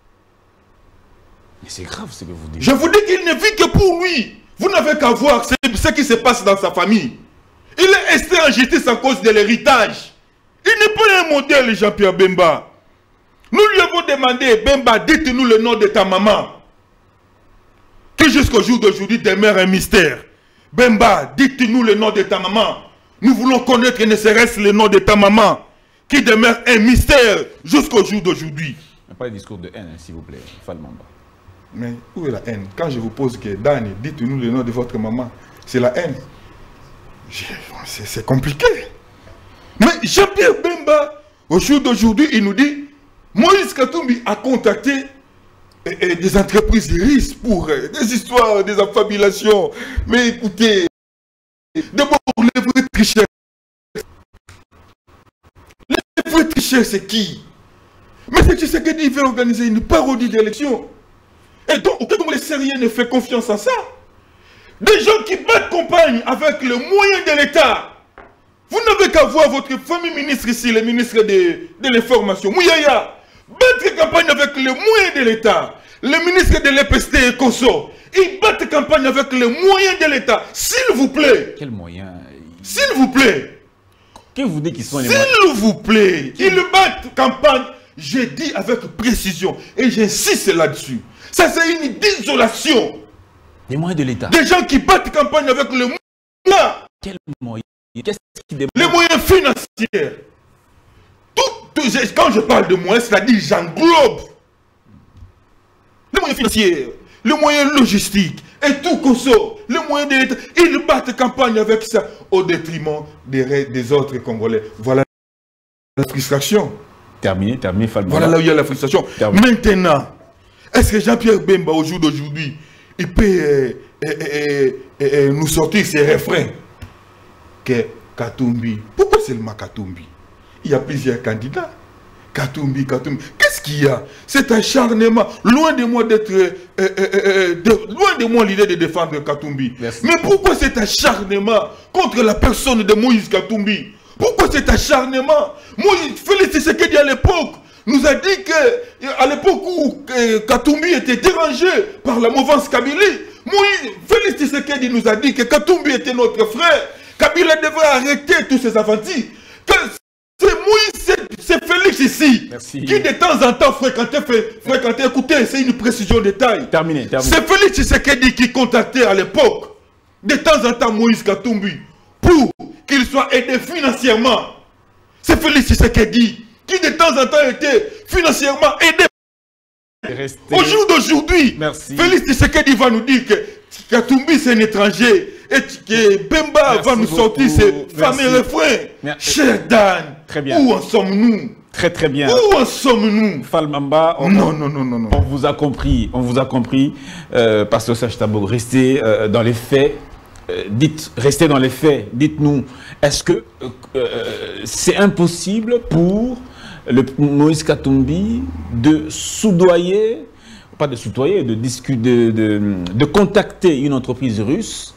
Mais c'est grave ce que vous dites.
Je vous dis qu'il ne vit que pour lui. Vous n'avez qu'à voir ce, ce qui se passe dans sa famille. Il est resté en justice à cause de l'héritage. Il n'est pas un modèle, Jean-Pierre Bemba. Nous lui avons demandé, Bemba, dites-nous le nom de ta maman. Que jusqu'au jour d'aujourd'hui demeure un mystère. Bemba, dites-nous le nom de ta maman. Nous voulons connaître ne serait-ce le nom de ta maman, qui demeure un mystère jusqu'au jour d'aujourd'hui.
Pas de discours de haine, s'il vous plaît, Falmamba.
Mais où est la haine? Quand je vous pose que Dani, dites-nous le nom de votre maman, c'est la haine. C'est compliqué. Mais Jean-Pierre Bemba, au jour d'aujourd'hui, il nous dit, Moïse Katumbi a contacté et, et des entreprises risques pour euh, des histoires, des affabulations. Mais écoutez, d'abord, les vrais tricheurs. Les vrais tricheurs, c'est qui? Mais c'est Tshisekedi, il veut organiser une parodie d'élection. Et donc, aucun Congolais sérieux ne fait confiance à ça. Des gens qui battent campagne avec le moyen de l'État. Vous n'avez qu'à voir votre fameux ministre ici, le ministre de, de l'information, Mouyaya. Battre campagne avec le moyen de l'État. Le ministre de l'E P S T et Koso. Ils battent campagne avec le moyen de l'État. S'il vous plaît.
Quel moyen?
S'il vous plaît.
Que vous dites qu'ils sont les moyens?
S'il vous plaît. Ils battent campagne, j'ai dit avec précision. Et j'insiste là-dessus. Ça, c'est une désolation.
Les moyens de l'État.
Des gens qui battent campagne avec le moyen.
Quel moyen? Qu'est-ce qui demande?
Les moyens financiers. Tout, tout, quand je parle de moyens, c'est-à-dire j'englobe. Les moyens financiers, les moyens logistiques, et tout comme ça, les moyens de l'État. Ils battent campagne avec ça au détriment des, des autres Congolais. Voilà la frustration.
Terminé, terminé, Falmamba.
Voilà là où il y a la frustration. Terminé. Maintenant, est-ce que Jean-Pierre Bemba, au jour d'aujourd'hui, il peut euh, euh, euh, euh, nous sortir ces refrains que Katumbi, pourquoi seulement Katumbi? Il y a plusieurs candidats. Katumbi, Katumbi, qu'est-ce qu'il y a? C'est acharnement. Loin de moi d'être, euh, euh, euh, de, loin de moi l'idée de défendre Katumbi.
Merci.
Mais pourquoi cet acharnement contre la personne de Moïse Katumbi? Pourquoi cet acharnement? Moïse, Félix Tshisekedi à l'époque nous a dit que, à l'époque où euh, Katumbi était dérangé par la mouvance Kabila, Moïse, Félix Tshisekedi nous a dit que Katumbi était notre frère. Kabila devrait arrêter tous ces aventures. C'est Moïse, c'est Félix ici.
Merci.
Qui de temps en temps fréquentait, fréquentait écoutez, c'est une précision de taille.
Terminé, terminé.
C'est Félix Tshisekedi qui contactait à l'époque, de temps en temps, Moïse Katumbi, pour qu'il soit aidé financièrement. C'est Félix Tshisekedi qui de temps en temps était financièrement aidé.
Restez...
Au jour d'aujourd'hui, Félix Tshisekedi va nous dire que Katumbi c'est un étranger et que Bemba Merci va nous beaucoup. sortir ces fameux refrains. Cher Dan,
très bien.
Où en sommes-nous?
Très très bien.
Où en sommes-nous?
Falmamba, on,
non, non, non, non, non.
on vous a compris, on vous a compris, euh, Pasteur Serge Tabog, restez euh, dans les faits. Euh, dites, restez dans les faits. Dites-nous, est-ce que euh, euh, c'est impossible pour le Moïse Katumbi de soudoyer, pas de soudoyer, de discuter, de, de, de contacter une entreprise russe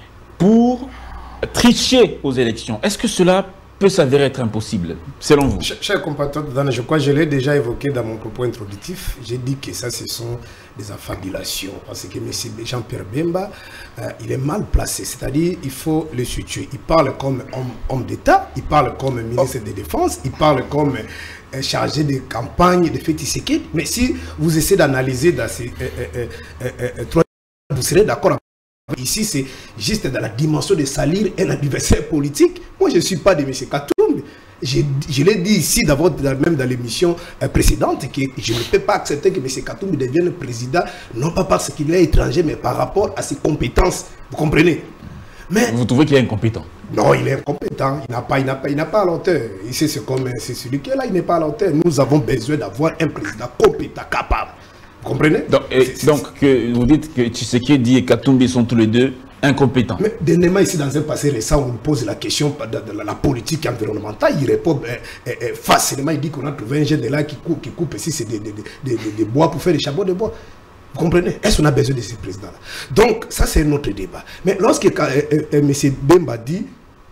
pour tricher aux élections? Est-ce que cela peut s'avérer être impossible, selon vous?
Chers compatriotes, je crois que je l'ai déjà évoqué dans mon propos introductif. J'ai dit que ça, ce sont des affabulations. Parce que M. Jean-Pierre Bemba, euh, il est mal placé. C'est-à-dire, il faut le situer. Il parle comme homme, homme d'État, il parle comme ministre oh. de Défense, il parle comme euh, chargé de campagne de Félix Tshisekedi. Mais si vous essayez d'analyser dans ces euh, euh, euh, euh, trois, vous serez d'accord. Ici, c'est juste dans la dimension de salir un adversaire politique. Moi, je ne suis pas de M. Katumbi. Je, je l'ai dit ici, même dans l'émission précédente, que je ne peux pas accepter que M. Katumbi devienne président, non pas parce qu'il est étranger, mais par rapport à ses compétences. Vous comprenez? Mais,
vous trouvez qu'il est incompétent?
Non, il est incompétent. Il n'a pas, il n'a pas, il n'a pas à l'auteur. Ici, c'est comme c'est celui qui est là, il n'est pas à l'auteur. Nous avons besoin d'avoir un président compétent, capable. Vous comprenez?
Donc, et, donc que vous dites que Tshisekedi et Katumbi sont tous les deux incompétents.
Mais dernièrement, ici, dans un passé récent, on lui pose la question de, de, de la politique environnementale. Il répond euh, euh, facilement. Il dit qu'on a trouvé un jeune là qui coupe, qui coupe ici, c'est des, des, des, des, des bois pour faire des charbons de bois. Vous comprenez? Est-ce qu'on a besoin de ce président-là? Donc, ça, c'est notre débat. Mais lorsque euh, euh, euh, M. Bemba dit,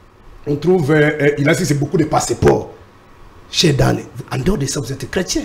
on trouve, euh, euh, il a dit c'est beaucoup de passeports. Chez Dan, en dehors de ça, vous êtes chrétien.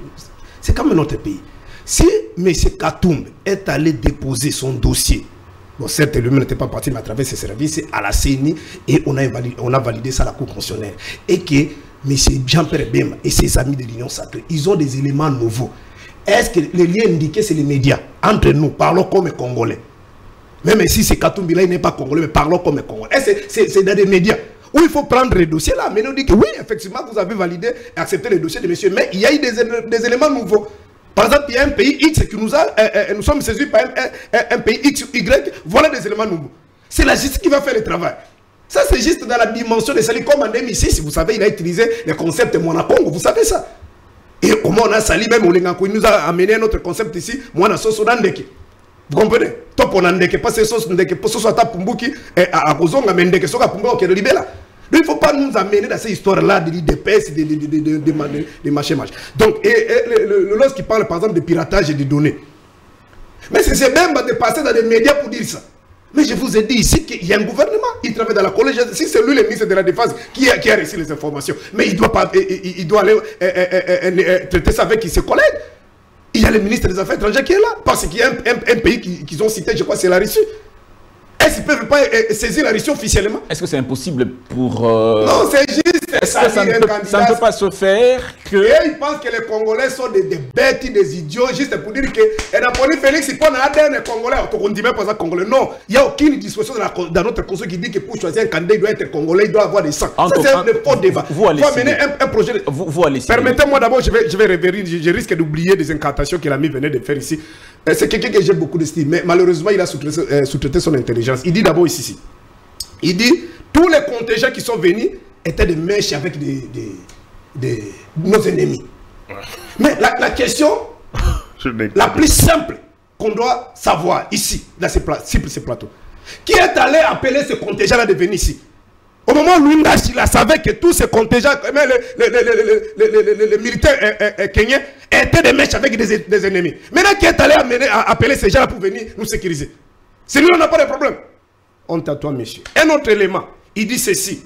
C'est comme notre pays. Si M. Katumbi est allé déposer son dossier, bon, certes, lui-même n'était pas parti, mais à travers ses services, à la C N I, et on a, invalidé, on a validé ça à la Cour constitutionnelle. Et que M. Jean-Pierre Bemba et ses amis de l'Union sacrée, ils ont des éléments nouveaux. Est-ce que les liens indiqués, c'est les médias? Entre nous, parlons comme Congolais. Même si c'est Katumbi là, il n'est pas Congolais, mais parlons comme Congolais. C'est dans des médias où il faut prendre les dossiers là. Mais nous dit que oui, effectivement, vous avez validé et accepté les dossiers de monsieur. Mais il y a eu des, des éléments nouveaux. Par exemple, il y a un pays X qui nous a, euh, euh, nous sommes saisis par un, un, un pays X ou Y, voilà des éléments nouveaux. C'est la justice qui va faire le travail. Ça, c'est juste dans la dimension de Sali. Comme en deux mille six, vous savez, il a utilisé le concept Monacongo, vous savez ça. Et comment on a sali, même Olenganko, il nous a amené un autre concept ici, Moana Soso Nandeke. Vous comprenez? Top on Nandeke, pas c'est Soso Nandeke, pas Soso Atapumbuki, à Rozonga, Mendeke, Soka Pumbo, qui est libéré là. Donc il ne faut pas nous amener dans ces histoires-là de l'I D P S, de, de, de, de, de, de, de, de machin, machin. Donc, et, et, lorsqu'il parle par exemple de piratage et de données, mais c'est même de passer dans les médias pour dire ça. Mais je vous ai dit ici qu'il y a un gouvernement, il travaille dans la collège, si c'est lui le ministre de la Défense qui a, qui a reçu les informations, mais il doit, pas, il, il doit aller euh, euh, euh, euh, traiter ça avec ses collègues. Il y a le ministre des Affaires étrangères qui est là, parce qu'il y a un, un, un pays qu'ils qui ont cité, je crois, c'est la Russie. Est-ce qu'ils ne peuvent pas euh, saisir la Russie officiellement? Est-ce
que c'est impossible pour... Euh...
Non, c'est juste...
Est-ce que ça ne, peut, ça ne peut pas se faire que...
Et ils pensent que les Congolais sont des, des bêtes, des idiots, juste pour dire que... Et Napoléon Félix, il prend un A D N Congolais. On ne dit même pas ça Congolais. Non, il n'y a aucune disposition dans, la, dans notre constitution qui dit que pour choisir un candidat, il doit être Congolais, il doit avoir des sangs. Ça, c'est un faux débat.
Vous allez
mener un, un projet... De...
Vous, vous allez
Permettez-moi d'abord, je vais, je vais révérer, je, je risque d'oublier des incantations qu'il a mis venait de faire ici. C'est quelqu'un que j'ai beaucoup d'estime, mais malheureusement, il a sous-traité euh, sous son intelligence. Il dit d'abord ici, ici, il dit, tous les contingents qui sont venus étaient des mèches avec des, des, des, nos ennemis. Ouais. Mais la, la question la plus simple qu'on doit savoir ici, dans ces, pla ces plateaux, qui est allé appeler ce contingent-là de venir ici? Au moment où Louis Ndachi savait que tous ces contingents, les, les, les, les, les, les, les militaires euh, euh, kenyans étaient des mèches avec des, des ennemis. Maintenant, qui est allé amener, à appeler ces gens-là pour venir nous sécuriser? C'est lui, on n'a pas de problème. Honte à toi, monsieur. Un autre élément, il dit ceci.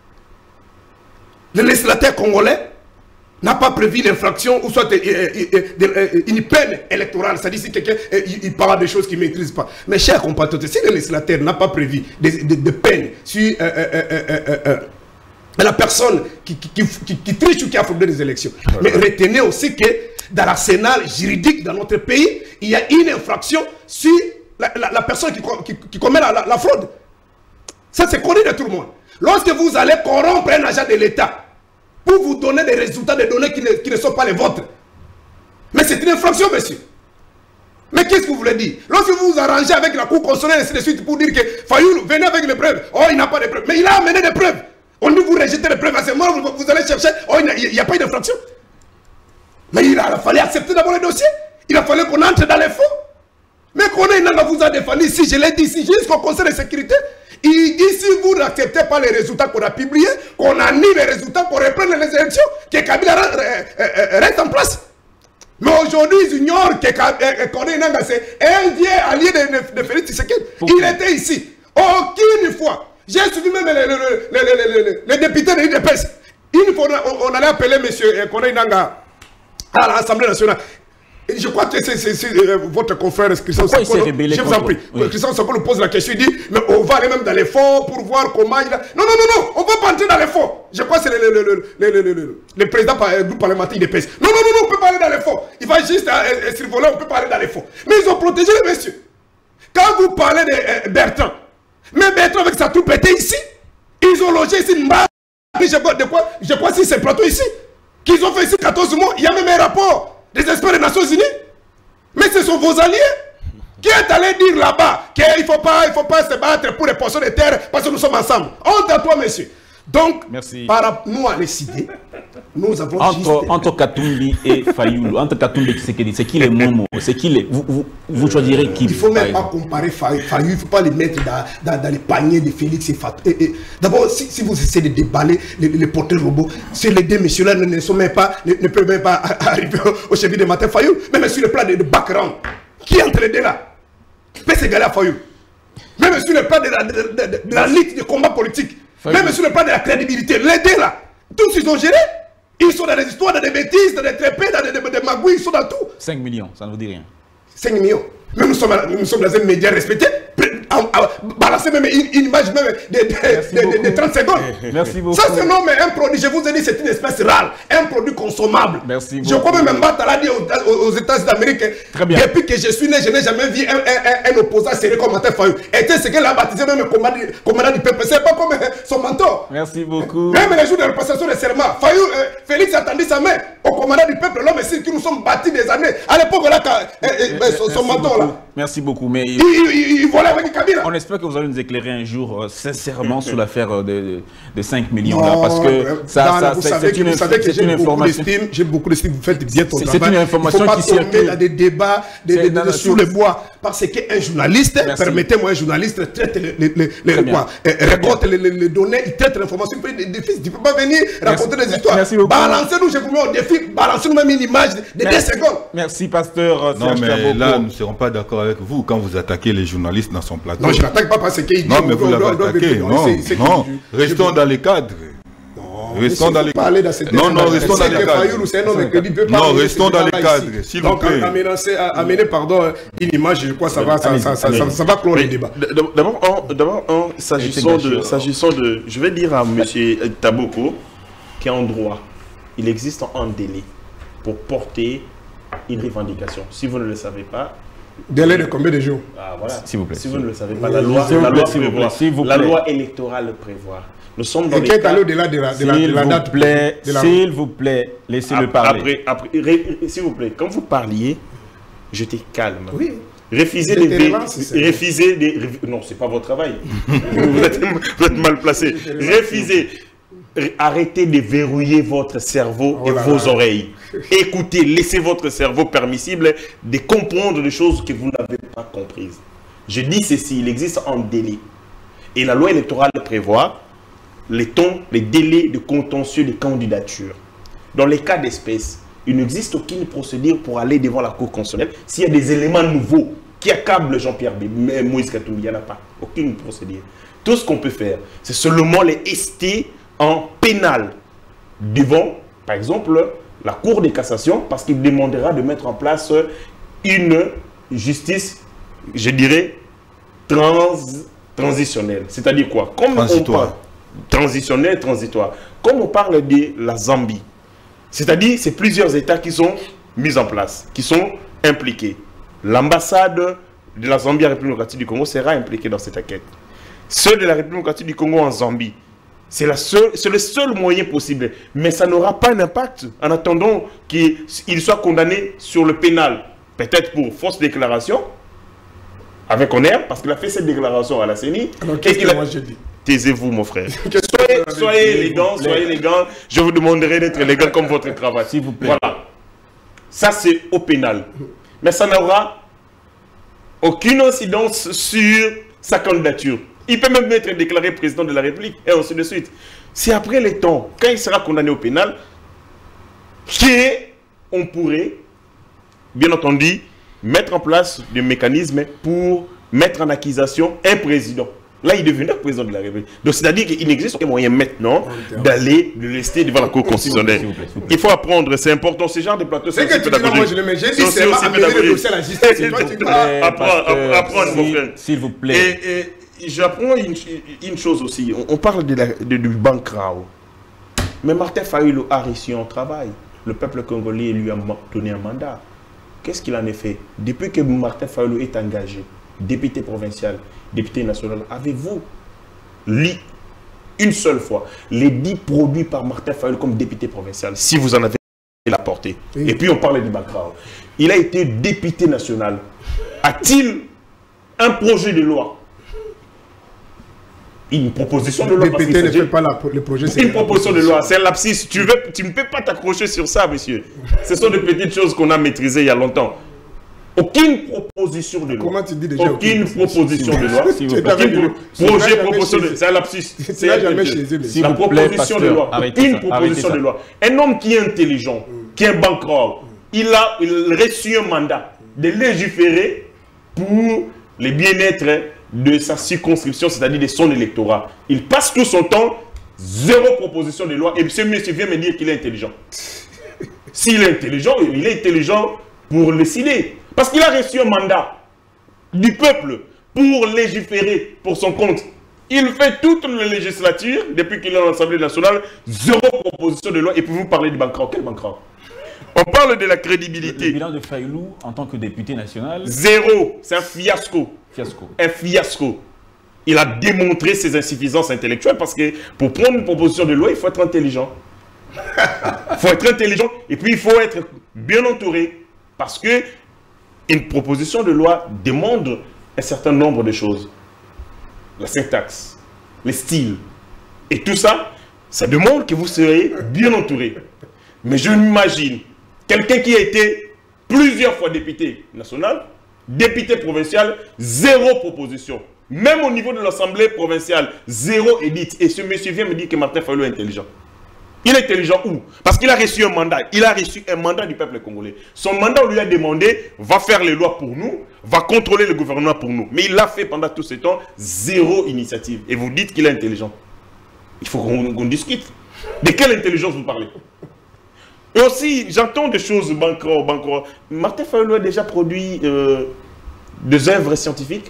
Le législateur congolais n'a pas prévu l'infraction ou soit euh, euh, euh, une peine électorale. C'est-à-dire si quelqu'un euh, il parle des choses qu'il ne maîtrise pas. Mais chers compatriotes, si le législateur n'a pas prévu de, de, de peine sur euh, euh, euh, euh, euh, la personne qui, qui, qui, qui triche ou qui a fraudé des élections. Mais retenez aussi que dans l'arsenal juridique dans notre pays, il y a une infraction sur la, la, la personne qui, qui, qui commet la, la, la fraude. Ça, c'est connu de tout le monde. Lorsque vous allez corrompre un agent de l'État pour vous donner des résultats de données qui ne, qui ne sont pas les vôtres. Mais c'est une infraction, monsieur. Mais qu'est-ce que vous voulez dire? Lorsque vous vous arrangez avec la Cour constitutionnelle et ainsi de suite pour dire que Fayoulou, venez avec les preuves. Oh, il n'a pas de preuves. Mais il a amené des preuves. On dit vous rejetez les preuves à ce moment, vous, vous allez chercher. Oh, il n'y a, a pas eu d'infraction. Mais il a, il a fallu accepter d'abord le dossier. Il a fallu qu'on entre dans les fonds. Mais qu'on ait vous a défendu ici, je l'ai dit ici, jusqu'au Conseil de sécurité. Il dit si vous n'acceptez pas les résultats qu'on a publiés, qu'on annule les résultats pour reprendre les élections, que Kabila reste en place. Mais aujourd'hui, ils ignorent que Corneille Nangaa, c'est un vieux allié de, de Félix Tshisekedi. Il était ici. Aucune fois. J'ai suivi même les, les, les, les, les, les députés de l'I D P S. Une fois, on, on allait appeler M. Corneille Nangaa à l'Assemblée nationale. Et je crois que c'est euh, votre confrère Christian Sokolo. Je vous en prie. Oui. Christian Sokolo pose la question, il dit, mais on va aller même dans les fonds pour voir comment il a... Non, non, non, non, on ne va pas entrer dans les fonds. Je crois que c'est le, le, le, le, le, le, le président du groupe parlementaire de P S. Non, non, non, non, on ne peut pas aller dans les fonds. Il va juste euh, survoler, on ne peut pas aller dans les fonds. Mais ils ont protégé les messieurs. Quand vous parlez de euh, Bertrand, mais Bertrand avec sa troupe était ici. Ils ont logé ici, Mba, je crois, de quoi, je crois si c'est plateau ici, qu'ils ont fait ici quatorze mois, il y a même un rapport des experts des Nations Unies. Mais ce sont vos alliés qui est allé dire là-bas qu'il ne faut pas, il faut pas se battre pour les portions de terre parce que nous sommes ensemble. Honte à toi, monsieur. Donc,
merci.
Par nous à décider, nous avons
entre,
juste...
Entre Katumbi et Fayoulou, entre Katumbi et Tshisekedi, c'est qui les Momo? C'est qui les... Vous, vous, vous choisirez qui?
Il ne faut même pas comparer Fayoulou, il ne faut pas les mettre dans, dans, dans les paniers de Félix et Fatou. D'abord, si, si vous essayez de déballer les, les porteurs robots, ces les deux messieurs-là ne, ne, sont même pas, ne, ne peuvent même pas arriver au, au cheville de matin Fayoulou, même sur le plan de, de background. Qui est entre les deux là? Peut s'égaler à Fayoulou. Même sur le plan de la, de, de, de, de la lutte de combat politique. Fayoulou. Même sur le plan de la crédibilité. Les deux là, tous ils ont géré. Ils sont dans des histoires, dans des bêtises, dans des trépés, dans des, des, des magouilles, ils sont dans tout.
cinq millions, ça ne vous dit rien.
cinq millions. Même nous sommes, nous sommes dans un média respecté. Balancer même une, une image même de, de, de, de, de trente secondes.
Merci beaucoup.
Ça c'est non mais un produit, je vous ai dit, c'est une espèce rare, un produit consommable.
Merci beaucoup.
Je crois même Mbata l'a dit aux, aux États-Unis d'Amérique.
Très bien.
Depuis que je suis né, je n'ai jamais vu un, un, un, un opposant sérieux comme Martin Fayoulou. Et c'est ce qu'elle a baptisé même commandant, commandant du peuple. C'est pas comme son mentor.
Merci beaucoup.
Même les jours de repassation de serment, Fayoulou, euh, Félix a tendu sa main au commandant du peuple, l'homme ici qui nous sommes bâtis des années. À l'époque là, euh, euh, son, son mentor là.
Merci beaucoup. Mais
il, il, il volait avec Kabila.
On espère que vous allez nous éclairer un jour euh, sincèrement sur l'affaire euh, de, de cinq millions là, parce que ça, ça c'est une, une information.
J'ai beaucoup d'estime, vous faites bien ton travail.
C'est une information
qui
circule. Il ne faut pas tomber
dans des débats de, de, de, de, sous le bois, parce qu'un journaliste, permettez-moi, un journaliste traite les, les, les, quoi, récolte les, les, les données, il traite l'information, il fait des défis. Tu ne peux pas venir raconter des histoires. Balancez-nous, je vous mets au défi, balancez-nous même une image de deux secondes.
Merci, pasteur.
Non, mais là, nous ne serons pas d'accord avec vous quand vous attaquez les journalistes dans son plateau.
Non, je n'attaque pas parce qu'il dit...
Non, mais vous l'avez attaqué. Non, non, restons dans les cadres. Restons dans les cadres. Non, non, restons dans les cadres. Non, restons dans les cadres, s'il vous plaît.
Donc, amener, pardon, une image, je crois que ça va, ça, ça, ça, ça, ça va clore le débat.
D'abord, s'agissant de, s'agissant de, je vais dire à M. Taboko, qui est en droit, il existe un délai pour porter une revendication. Si vous ne le savez pas,
délai de combien de jours?
Ah, voilà.
S'il vous plaît.
Si vous ne le savez pas, la loi, la loi, prévoit, la loi électorale le prévoit. Nous sommes dans
et
les
qui est allé au-delà de la, de la, de la date.
S'il vous plaît, laissez-le parler.
Après, après, s'il vous plaît, quand vous parliez, j'étais calme.
Oui.
Refusez des... Refusez des... Non, c'est pas votre travail. vous, êtes, vous êtes mal placé. Refusez. Arrêtez de verrouiller votre cerveau oh et vos là. oreilles. Écoutez, laissez votre cerveau permissible de comprendre des choses que vous n'avez pas comprises. Je dis ceci, il existe un délai. Et la loi électorale prévoit les temps, les délais de contentieux de candidature. Dans les cas d'espèce, il n'existe aucune procédure pour aller devant la Cour constitutionnelle s'il y a des éléments nouveaux qui accablent Jean-Pierre Moïse Katumbi. Il n'y en a pas. Aucune procédure. Tout ce qu'on peut faire, c'est seulement les ester en pénal devant, par exemple, la Cour de cassation, parce qu'il demandera de mettre en place une justice, je dirais, trans, transitionnelle. C'est-à-dire quoi? Comme
transitoire.
On parle, transitionnelle, transitoire. Comme on parle de la Zambie, c'est-à-dire c'est plusieurs États qui sont mis en place, qui sont impliqués. L'ambassade de la Zambie à la République démocratique du Congo sera impliquée dans cette enquête. Ceux de la République démocratique du Congo en Zambie, c'est le seul moyen possible. Mais ça n'aura pas d'impact en attendant qu'il soit condamné sur le pénal. Peut-être pour fausse déclaration, avec honneur, parce qu'il a fait cette déclaration à la C E N I.
Alors, qu'est-ce que moi j'ai dit?
Taisez-vous, mon frère. Soyez, soyez élégant, soyez élégant. Je vous demanderai d'être élégant comme votre travail.
S'il vous plaît.
Voilà. Ça, c'est au pénal. Mais ça n'aura aucune incidence sur sa candidature. Il peut même être déclaré président de la République et ainsi de suite. C'est après les temps, quand il sera condamné au pénal, qu'on pourrait, bien entendu, mettre en place des mécanismes pour mettre en accusation un président. Là, il deviendra président de la République. Donc, c'est-à-dire qu'il n'existe aucun moyen maintenant d'aller le laisser devant la Cour constitutionnelle. Il faut apprendre, c'est important. Ce genre de plateau,
c'est que tu dis, non, moi je le mets. J'ai dit, c'est pas amener le dossier à la justice.
Apprendre, mon frère.
S'il vous plaît.
Et j'apprends une, une chose aussi. On, on parle de la, de, du Bankrao. Mais Martin Fayoulou a réussi un travail. Le peuple congolais lui a donné un mandat. Qu'est-ce qu'il en a fait? Depuis que Martin Fayoulou est engagé, député provincial, député national, avez-vous lu une seule fois les dix produits par Martin Fayulu comme député provincial, si vous en avez la portée. Oui. Et puis on parlait du Bakrao. Il a été député national. A-t-il un projet de loi? Une proposition de loi.
Le député ne fait pas la, le projet.
Une proposition de loi, c'est un lapsus. Tu, veux, tu ne peux pas t'accrocher sur ça, monsieur. Ce sont des petites choses qu'on a maîtrisées il y a longtemps. Aucune proposition de loi.
Comment tu dis déjà
aucune, aucune proposition de loi. Si vous aucune pro projet, proposition de loi. C'est un lapsus. C'est la proposition de loi. Une proposition de loi. Un homme qui est intelligent, qui est un banquerot, il a il reçu un mandat de légiférer pour le bien-être de sa circonscription, c'est-à-dire de son électorat. Il passe tout son temps, zéro proposition de loi, et ce monsieur vient me dire qu'il est intelligent. S'il est intelligent, il est intelligent pour décider. Parce qu'il a reçu un mandat du peuple pour légiférer pour son compte. Il fait toute la législature, depuis qu'il est à l'Assemblée nationale, zéro proposition de loi, et puis vous parlez du banquerot. Quel banquerot? On parle de la crédibilité.
Le, le bilan de Fayulu en tant que député national?
Zéro. C'est un fiasco.
Fiasco.
Un fiasco. Il a démontré ses insuffisances intellectuelles parce que pour prendre une proposition de loi, il faut être intelligent. Il faut être intelligent et puis il faut être bien entouré. Parce que une proposition de loi demande un certain nombre de choses. La syntaxe, le style. Et tout ça, ça demande que vous soyez bien entouré. Mais je m'imagine quelqu'un qui a été plusieurs fois député national, député provincial, zéro proposition. Même au niveau de l'Assemblée provinciale, zéro édite. Et ce monsieur vient me dire que Martin Fayulu est intelligent. Il est intelligent où? Parce qu'il a reçu un mandat. Il a reçu un mandat du peuple congolais. Son mandat, on lui a demandé, va faire les lois pour nous, va contrôler le gouvernement pour nous. Mais il l'a fait pendant tout ce temps, zéro initiative. Et vous dites qu'il est intelligent. Il faut qu'on qu'on discute. De quelle intelligence vous parlez? Et aussi, j'entends des choses, banquerot, banquerot. Martin Fayulu a déjà produit euh, des œuvres scientifiques.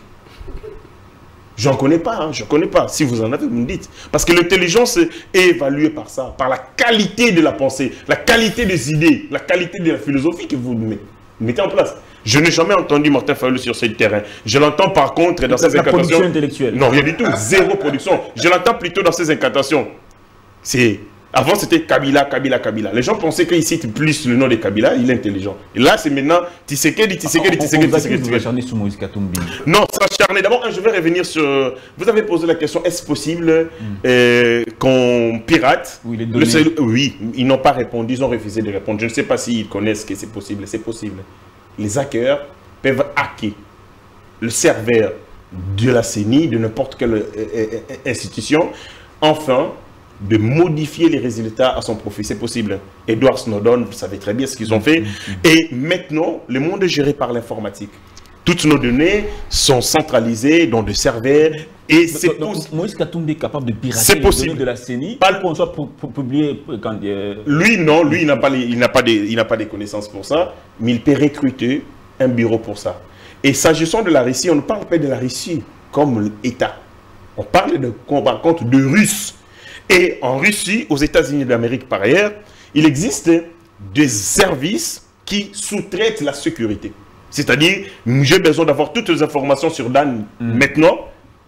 Je n'en connais pas, hein, je ne connais pas. Si vous en avez, vous me dites. Parce que l'intelligence est évaluée par ça, par la qualité de la pensée, la qualité des idées, la qualité de la philosophie que vous mettez en place. Je n'ai jamais entendu Martin Fayulu sur ce terrain. Je l'entends par contre dans ses incantations.
Production intellectuelle.
Non, rien du tout. Zéro production. Je l'entends plutôt dans ses incantations. C'est... Avant, c'était Kabila, Kabila, Kabila. Les gens pensaient qu'il cite plus le nom de Kabila, il est intelligent. Et là, c'est maintenant Tshisekedi, Tshisekedi, Tshisekedi, Tshisekedi.
Vous acharnez sur Moïse Katumbi.
Non, s'acharner. D'abord, je vais revenir sur... Vous avez posé la question, est-ce possible mm. euh, qu'on pirate?
Oui, les données.
Le... Oui, ils n'ont pas répondu, ils ont refusé de répondre. Je ne sais pas s'ils connaissent que c'est possible. C'est possible. Les hackers peuvent hacker le serveur de la C E N I, de n'importe quelle euh, institution. Enfin, de modifier les résultats à son profit. C'est possible. Edward Snowden, vous savez très bien ce qu'ils ont fait. Mm-hmm. Et maintenant, le monde est géré par l'informatique. Toutes nos données sont centralisées dans des serveurs. Et c'est possible.
Moïse Katumbi est capable de pirater les données de la C E N I.
Pas
qu'on soit publié quand... Euh...
Lui, non. Lui, il n'a pas, il n'a pas, il n'a pas des connaissances pour ça. Mais il peut recruter un bureau pour ça. Et s'agissant de la Russie, on ne parle pas de la Russie comme État. On parle de, par contre de Russes. Et en Russie, aux États-Unis d'Amérique par ailleurs, il existe des services qui sous-traitent la sécurité. C'est-à-dire, j'ai besoin d'avoir toutes les informations sur Dan mm. maintenant.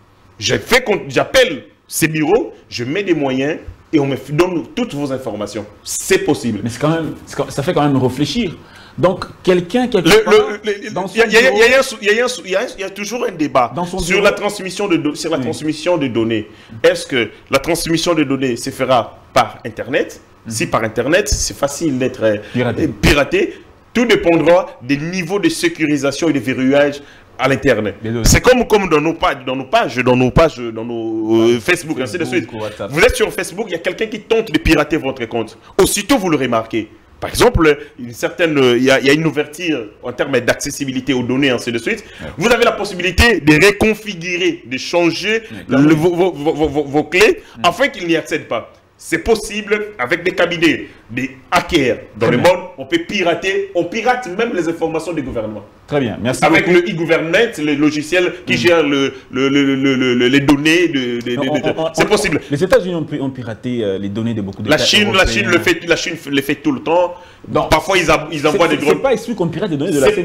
J'appelle ces bureaux, je mets des moyens et on me donne toutes vos informations. C'est possible.
Mais quand même, ça fait quand même réfléchir. Donc, quelqu'un qui a...
Il y a toujours un débat sur la transmission de, sur la oui. transmission de données. Est-ce que la transmission de données se fera par Internet? Mm-hmm. Si par Internet, c'est facile d'être piraté. piraté. Tout dépendra des niveaux de sécurisation et de verrouillage à l'interne. C'est comme, comme dans nos pages, dans nos pages, dans nos pages, dans nos euh, Facebook, ainsi de suite. Vous êtes sur Facebook, il y a quelqu'un qui tente de pirater votre compte. Aussitôt, vous le remarquez. Par exemple, une certaine, il y a, il y a une ouverture en termes d'accessibilité aux données, ainsi de suite. Ouais. Vous avez la possibilité de reconfigurer, de changer ouais, le, vos, vos, vos, vos, vos clés ouais. afin qu'ils n'y accèdent pas. C'est possible avec des cabinets, des hackers dans Très le bien. monde. On peut pirater, on pirate même les informations des gouvernements.
Très bien, merci
Avec
beaucoup.
le e-government, le logiciel qui mmh. gère le, le, le, le, le, les données. De, de, de, de, c'est possible.
Les États-Unis ont, ont piraté euh, les données de beaucoup d'États.
La Chine, la Chine le fait, la Chine le fait tout le temps. Donc, parfois, ils, a, ils envoient des drones.
C'est pas exclu qu'on pirate les données de la C E N I.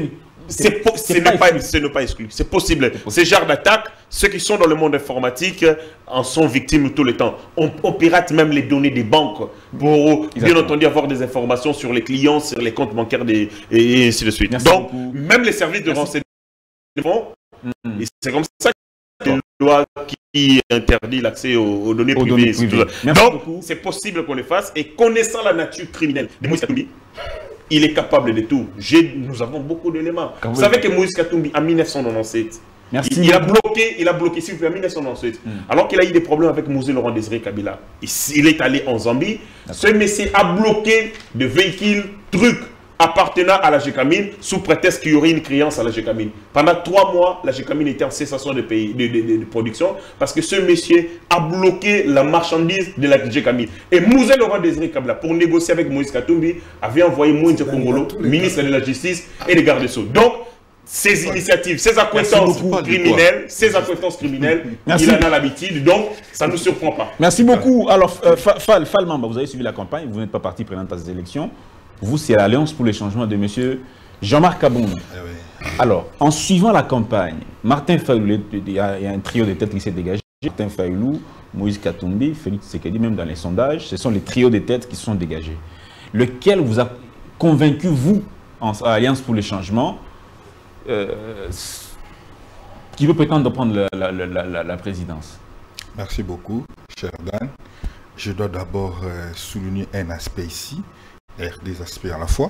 C'est po ce n'est pas, pas, pas exclu. C'est possible. Ces genres d'attaques, ceux qui sont dans le monde informatique en sont victimes tout le temps. On, on pirate même les données des banques pour, Exactement. bien entendu, avoir des informations sur les clients, sur les comptes bancaires des, et ainsi de suite. Merci Donc, beaucoup. même les services de Merci. renseignement, mm. c'est comme ça que la loi qui interdit l'accès aux, aux données aux privées. Données privées. Donc, c'est possible qu'on le fasse. Et connaissant la nature criminelle de Moïse Katumbi, il est capable de tout. Nous avons beaucoup d'éléments. Vous savez que Moïse Katumbi, en mille neuf cent quatre-vingt-dix-sept, Merci il, il a bloqué, il a bloqué, s'il vous plaît, en mille neuf cent quatre-vingt-dix-sept, mm. alors qu'il a eu des problèmes avec Mosé Laurent Désiré Kabila. Il, il est allé en Zambie. Ce monsieur a bloqué de véhicules, trucs appartenant à la Gécamine sous prétexte qu'il y aurait une créance à la Gécamine. Pendant trois mois, la Gécamine était en cessation de, pays, de, de, de, de production parce que ce monsieur a bloqué la marchandise de la Gécamine. Et Mosé Laurent Désiré Kabila, pour négocier avec Moïse Katumbi, avait envoyé Moïse Kongolo, ministre de la Justice et des gardes sceaux. Donc, ces initiatives, ces acquaintances criminelles, ces acquaintances criminelles, il en a l'habitude, donc ça ne nous surprend pas.
Merci beaucoup. Alors, euh, Fall, Fall Mamba, vous avez suivi la campagne, vous n'êtes pas partie prenante à ces élections. Vous, c'est l'Alliance pour les changements de M. Jean-Marc Kaboun. Eh oui. Alors, en suivant la campagne, Martin Fayoulou, il y a un trio de têtes qui s'est dégagé. Martin Fayoulou, Moïse Katumbi, Félix Tshisekedi, même dans les sondages, ce sont les trios de têtes qui se sont dégagés. Lequel vous a convaincu, vous, en Alliance pour les changements, euh, qui veut prétendre de prendre la, la, la, la, la présidence?
Merci beaucoup, cher Dan. Je dois d'abord euh, souligner un aspect ici. Des aspects à la fois.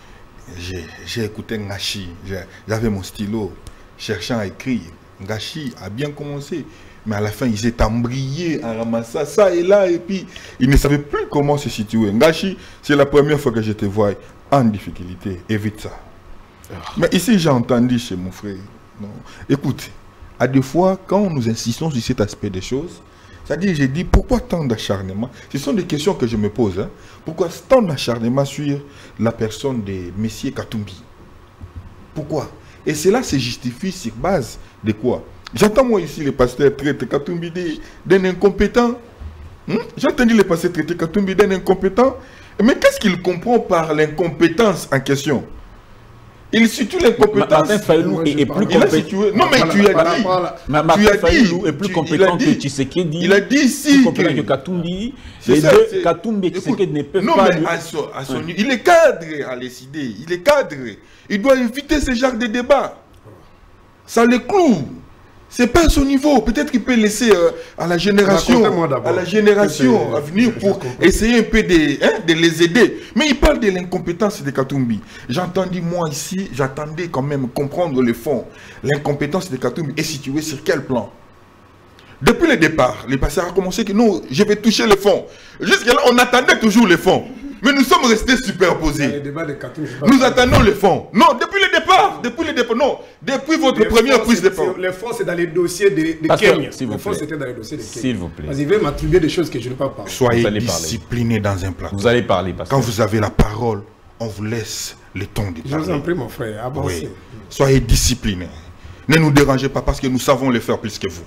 J'ai écouté Ngachi, j'avais mon stylo cherchant à écrire. Ngachi a bien commencé, mais à la fin, il s'est embrayé à ramasser ça et là, et puis il ne savait plus comment se situer. Ngachi, c'est la première fois que je te vois en difficulté, évite ça. Mais ici, j'ai entendu chez mon frère, non. Écoute, à des fois, quand nous insistons sur cet aspect des choses, c'est-à-dire, j'ai dit, pourquoi tant d'acharnement? Ce sont des questions que je me pose. Hein. Pourquoi tant d'acharnement sur la personne de M. Katumbi? Pourquoi? Et cela se justifie sur base de quoi? J'entends moi ici les pasteurs traiter Katumbi d'un incompétent. Hum? J'ai entendu les pasteurs traiter Katumbi d'un incompétent. Mais qu'est-ce qu'il comprend par l'incompétence en question? Il situe l'incompétence.
Martin Fayoulou est, est plus compétent.
Non, mais tu as dit.
Martin Fayoulou est plus compétent que Tshisekedi.
Il a dit ici.
Plus compétent que Katumbi. Les deux, Katumbi et Tshisekedi ne peuvent
non,
pas.
Non, mais à son, à son, il est cadré à décider. Il est cadré. Il doit éviter ce genre de débat. Ça le cloue. C'est pas à son niveau. Peut-être qu'il peut laisser euh, à la génération, à la génération à venir pour essayer un peu de, hein, de les aider. Mais il parle de l'incompétence de Katumbi. J'ai entendu moi ici, j'attendais quand même comprendre le fond. L'incompétence de Katumbi est située sur quel plan? Depuis le départ, les pasteurs ont commencé que non, je vais toucher le fond. Jusqu'à là, on attendait toujours le fond. Mais nous sommes restés superposés. Nous attendons le fond. Non, depuis le départ. Depuis le départ. Non, depuis votre les première prise de fond.
Le fond, c'est dans les dossiers de, de Kenya. Le fond, c'était dans les dossiers de Kenya.
S'il vous plaît.
Vas-y, veuillez m'attribuer des choses que je ne peux pas parler.
Soyez disciplinés dans un plateau.
Vous allez parler.
Quand vous avez la parole, on vous laisse le temps de parler.
Je vous en prie, mon frère. Avancez.
Oui. Soyez disciplinés. Ne nous dérangez pas parce que nous savons le faire plus que vous.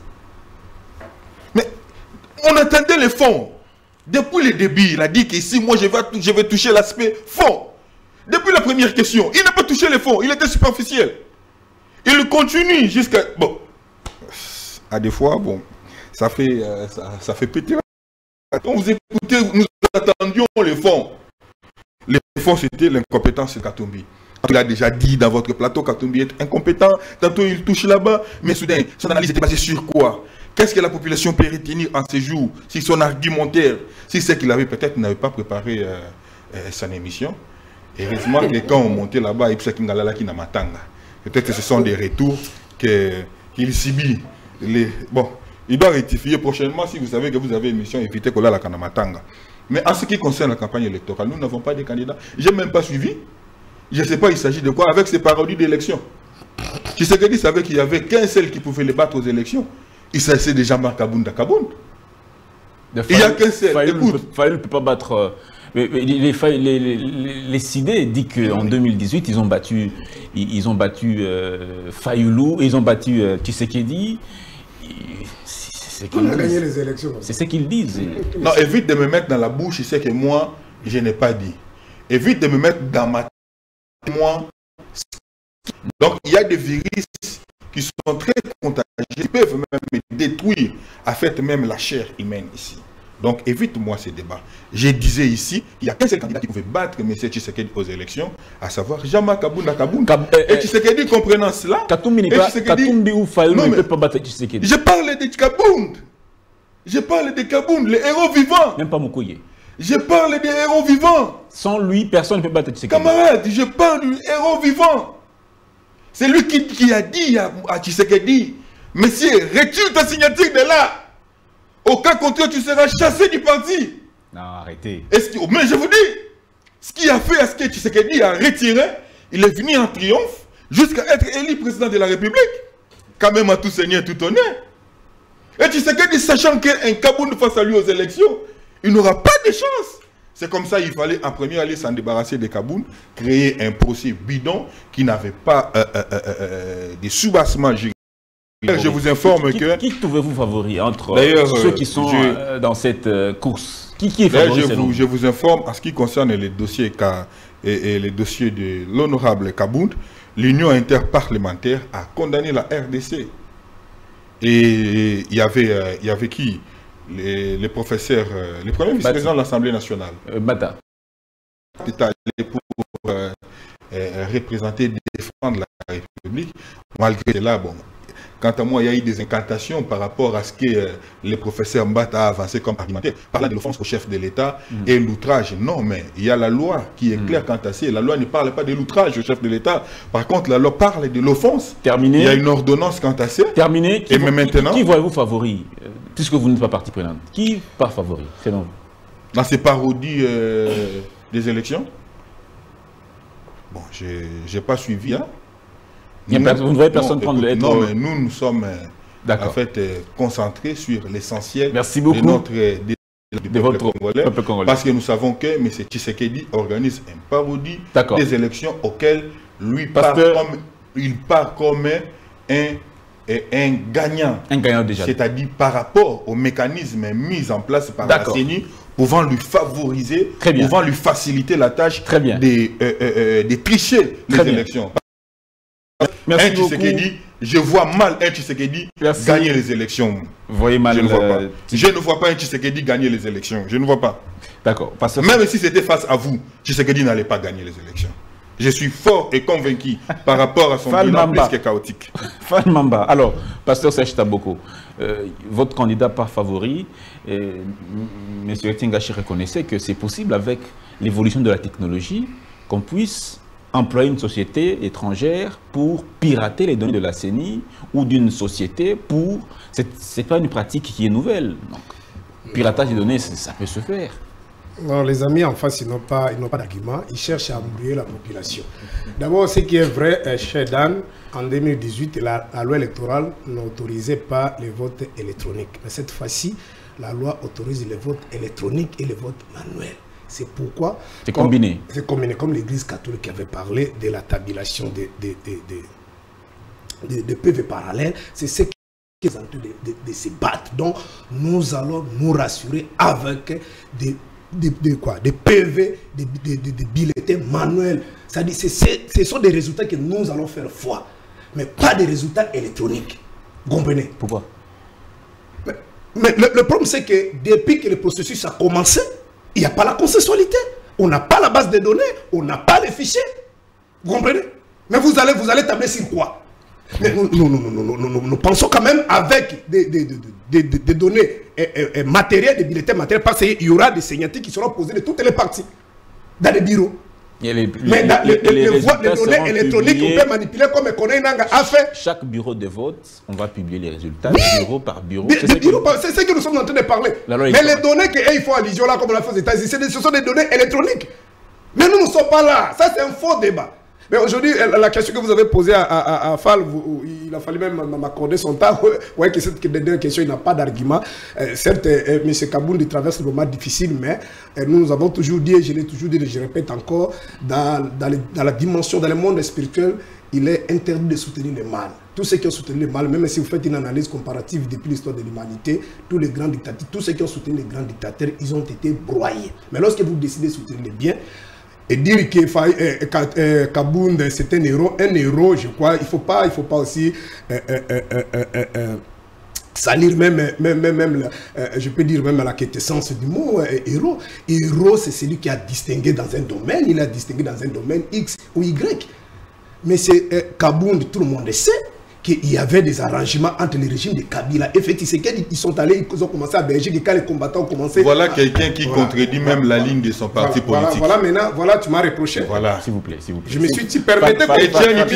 Mais on attendait le fond. Depuis le début, il a dit qu'ici, moi, je vais, je vais toucher l'aspect fond. Depuis la première question, il n'a pas touché le fond, il était superficiel. Il continue jusqu'à... Bon, à des fois, bon, ça fait, euh, ça, ça fait péter. Quand vous écoutez, nous attendions le fond. Le fond, c'était l'incompétence de Katumbi. Il a déjà dit dans votre plateau, Katumbi est incompétent, tantôt il touche là-bas, mais soudain, son analyse était basée sur quoi? Qu'est-ce que la population peut retenir en ces jours? Si son argumentaire, si c'est qu'il avait peut-être n'avait pas préparé euh, euh, son émission. Heureusement que quand on montait là-bas, il peut-être que ce sont des retours qu'il subit. Les... Bon, il doit rectifier prochainement si vous savez que vous avez une émission, évitez qu'on a la Kanamatanga. Mais en ce qui concerne la campagne électorale, nous n'avons pas de candidats. Je n'ai même pas suivi. Je ne sais pas, il s'agit de quoi avec ces parodies d'élection. Tshisekedi savait qu'il n'y avait qu'un seul qui pouvait les battre aux élections. Il s'agissait de Jean-Marc Kaboun d'Akaboun. Il n'y a qu'un seul. Écoute.
Fayoulou ne peut pas battre. Euh, les, les, les, les, les C D disent qu'en deux mille dix-huit, ils ont battu, ils, ils ont battu euh, Fayoulou, ils ont battu euh, Tshisekedi. C'est
On a gagné les élections.
C'est ce qu'ils disent.
Non, évite de me mettre dans la bouche, c'est que moi, je n'ai pas dit. Évite de me mettre dans ma tête, moi, Donc, il y a des virus qui sont très contagieux, qui peuvent même détruire, à fait même la chair humaine ici. Donc, évite-moi ces débats. Je disais ici, il y a qu'un seul candidat qui pouvait battre M. Tshisekedi aux élections, à savoir Jama Kabounda Kabounda.
Kab euh,
et Tshisekedi, comprenant cela,
Katumbi n'est pas, Katumbi ou Fayou ne peut pas battre Tshisekedi.
Je parle de Kabounda. Je parle de Kabounda, les héros vivants.
Même pas Mukoye.
Je parle des héros vivants.
Sans lui, personne ne peut battre Tshisekedi.
Camarade, je parle du héros vivant. C'est lui qui, qui a dit à, à Tshisekedi, monsieur, retire ta signature de là. Au cas contraire, tu seras chassé du parti.
Non, arrêtez.
Que, mais je vous dis, ce qui a fait à ce que Tshisekedi a retiré, il est venu en triomphe jusqu'à être élu président de la République. Quand même à tout seigneur, tout honneur. Et Tshisekedi, sachant qu'un Kabound face à lui aux élections, il n'aura pas de chance. C'est comme ça qu'il fallait en premier aller s'en débarrasser des Kabound, créer un procès bidon qui n'avait pas euh, euh, euh, euh, des soubassements juridiques. Je vous informe
qui,
que...
Qui, qui trouvez-vous favori entre ceux qui sont je, euh, dans cette euh, course? Qui, qui est favori?
je, vous, je vous informe, en ce qui concerne les dossiers, et, et les dossiers de l'honorable Kabound, l'Union interparlementaire a condamné la R D C. Et il y avait, euh, il y avait qui? Les, les professeurs, euh, les premiers vice-présidents de l'Assemblée nationale.
Euh, Bata.
Pour euh, euh, représenter, défendre la République. Malgré cela, bon, quant à moi, il y a eu des incantations par rapport à ce que euh, les professeurs Mbata a avancé comme argumentaire, parlant de l'offense au chef de l'État mm. et l'outrage. Non, mais il y a la loi qui est mm. claire quant à ça. La loi ne parle pas de l'outrage au chef de l'État. Par contre, la loi parle de l'offense.
Terminé.
Il y a une ordonnance quant à ça.
Terminé. Qui
et mais maintenant,
qui, qui voyez-vous favori, euh, puisque vous n'êtes pas partie prenante? Qui part favori, selon vous?
Dans ces parodies euh, des élections? Bon, je n'ai pas suivi, hein.
Nous, vous ne voyez personne non, prendre le...
Non, mais nous, nous sommes euh, en fait euh, concentrés sur l'essentiel de notre de, de de votre congolais, peuple congolais. Parce que nous savons que M. Tshisekedi organise une parodie des élections auxquelles lui part comme, il part comme un, un gagnant.
Un gagnant déjà.
C'est-à-dire par rapport aux mécanismes mis en place par la C E N I pouvant lui favoriser, pouvant lui faciliter la tâche de euh, euh, euh, de tricher les Très élections. Bien.
Merci
un Tshisekedi, je vois mal un Tshisekedi gagner les élections.
Vous voyez mal,
je ne vois pas.
Euh,
je ne vois pas un Tshisekedi gagner les élections. Je ne vois pas.
D'accord.
Même si c'était face à vous, Tshisekedi n'allait pas gagner les élections. Je suis fort et convaincu par rapport à son bilan plus que chaotique.
Fan Mamba. Alors, Pasteur Serge Taboko, euh, votre candidat par favori, euh, M. Tingachi reconnaissait que c'est possible avec l'évolution de la technologie qu'on puisse employer une société étrangère pour pirater les données de la C E N I ou d'une société pour... Ce n'est pas une pratique qui est nouvelle. Donc, piratage des données, ça peut se faire.
Non, les amis en face, ils n'ont pas, ils n'ont pas d'argument. Ils cherchent à embrouiller la population. D'abord, ce qui est vrai, euh, chez Dan, en deux mille dix-huit, la, la loi électorale n'autorisait pas les votes électroniques. Mais cette fois-ci, la loi autorise les votes électroniques et les votes manuels. C'est pourquoi...
C'est combiné.
C'est combiné, comme l'Église catholique avait parlé de la tabulation des de, de, de, de, de P V parallèles. C'est ce qui est en train de, de, de se battre. Donc, nous allons nous rassurer avec des... De, de quoi? Des P V, des de, de, de bulletins manuels. C'est-à-dire ce sont des résultats que nous allons faire foi, mais pas des résultats électroniques. Vous comprenez?
Pourquoi?
Mais, mais le, le problème, c'est que depuis que le processus a commencé, il n'y a pas la consensualité. On n'a pas la base de données, on n'a pas les fichiers. Vous comprenez? Mais vous allez, vous allez tabler sur quoi? Mais nous, nous, nous, nous, nous, nous, nous pensons quand même avec des, des, des, des, des, des données et, et, matérielles, des bulletins matériels, parce qu'il y aura des signatures qui seront posées de toutes les parties dans les bureaux.
Les, les,
Mais dans les, les, les, les, voies, les données électroniques,
publiés.
On peut manipuler comme Koneinanga a fait.
Chaque bureau de vote, on va publier les résultats,
oui.
bureau par bureau.
C'est ce, que... que nous sommes en train de parler. Mais les données qu'ils font allusion là, comme on l'a fait aux États-Unis, ce sont des données électroniques. Mais nous ne sommes pas là. Ça, c'est un faux débat. Mais aujourd'hui, la question que vous avez posée à, à, à Fall, vous, il a fallu même m'accorder son temps. Vous voyez que cette dernière question, il n'a pas d'argument. Euh, certes, euh, M. Kabound traverse le moment difficile, mais euh, nous, nous avons toujours dit, et je l'ai toujours dit, et je répète encore, dans, dans, les, dans la dimension, dans le monde spirituel, il est interdit de soutenir le mal. Tous ceux qui ont soutenu le mal, même si vous faites une analyse comparative depuis l'histoire de l'humanité, tous les grands dictateurs, tous ceux qui ont soutenu les grands dictateurs, ils ont été broyés. Mais lorsque vous décidez de soutenir le bien, et dire que euh, Kabound c'est un héros, un héros, je crois, il faut pas, il faut pas aussi euh, euh, euh, euh, euh, euh, salir même, même, même, même euh, je peux dire même la quintessence du mot euh, héros. Héros, c'est celui qui a distingué dans un domaine, il a distingué dans un domaine X ou Y. Mais c'est euh, Kabound, tout le monde sait qu'il y avait des arrangements entre les régimes de Kabila. Effectivement, ils sont allés, ils ont commencé à Belgique et quand les combattants ont commencé...
Voilà quelqu'un qui voilà, contredit voilà, même voilà, la ligne de son parti
voilà,
politique.
Voilà, voilà, maintenant, voilà, tu m'as reproché.
Voilà.
S'il vous plaît, s'il vous plaît.
Je me suis dit, permettez que...
Etienne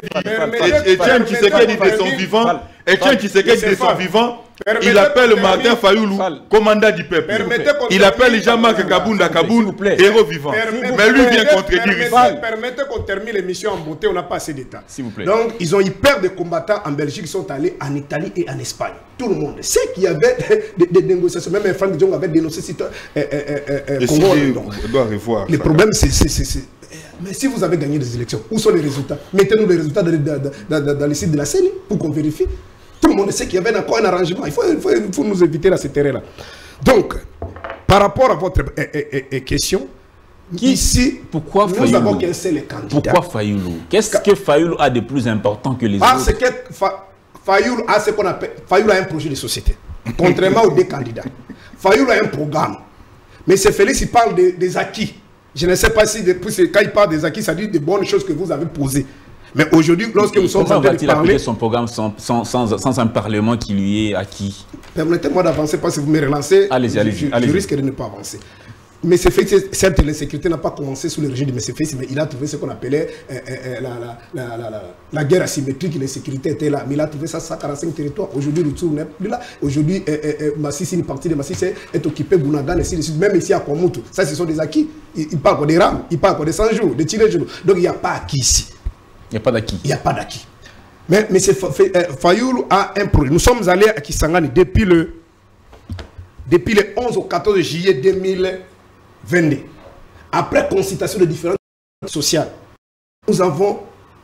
Tshisekedi de son vivant, Etienne Tshisekedi de son vivant, il appelle Martin Fayoulou, commandant du peuple. Il appelle Jean-Marc Kabound Kabound, héros vivant. Mais lui vient contredire.
Permettez qu'on termine l'émission en beauté, on n'a pas assez d'état. S'il vous plaît. Donc, ils ont eu peur de combattants en Belgique qui sont allés en Italie et en Espagne. Tout le monde sait qu'il y avait des, des négociations. Même Franck Diong avait dénoncé ce Congo. Le problème, c'est... Mais si vous avez gagné des élections, où sont les résultats? Mettez-nous les résultats dans, dans, dans, dans le site de la C E N I pour qu'on vérifie. Tout le monde sait qu'il y avait encore un arrangement. Il faut, il faut, il faut nous éviter à ce terrain-là. Donc, par rapport à votre euh, euh, euh, question,
Qui,
ici,
pourquoi
nous
Fayoulou?
avons qu'un seul candidat.
Pourquoi Fayoulou? Qu'est-ce que Fayoulou a de plus important que les
ah,
autres?
c'est que Fa, Fayoulou a ce qu'on appelle... Fayoulou a un projet de société. Contrairement aux deux candidats. Fayoulou a un programme. Mais c'est Félix, il parle de, des acquis. Je ne sais pas si, depuis, quand il parle des acquis, ça dit des bonnes choses que vous avez posées. Mais aujourd'hui, lorsque nous sommes en train de parler...
son programme sans, sans, sans, sans un parlement qui lui est acquis?
Permettez-moi d'avancer, parce que vous me relancez,
allez-y, allez-y,
je, je,
allez-y.
je risque de ne pas avancer. Mais c'est fait, certes, l'insécurité n'a pas commencé sous le régime de M. Félix, mais il a trouvé ce qu'on appelait euh, euh, la, la, la, la, la, la guerre asymétrique, l'insécurité était là. Mais il a trouvé ça, cent quarante-cinq territoires. Aujourd'hui, le tour n'est plus là. Aujourd'hui, euh, euh, Massissi, une partie de Massissi est occupée, Bounagan, ainsi de suite. Même ici à Kwamutu. Ça, ce sont des acquis. Il, il parle encore des rames, il parle encore des cent jours, des tirés jours. Donc, il n'y a pas acquis ici.
Il n'y a pas d'acquis.
Il n'y a pas d'acquis. Mais M. Fayoulou a un projet. Nous sommes allés à Kisangani depuis le, depuis le onze au quatorze juillet deux mille vingt-deux. Après consultation de différentes sociales, nous avons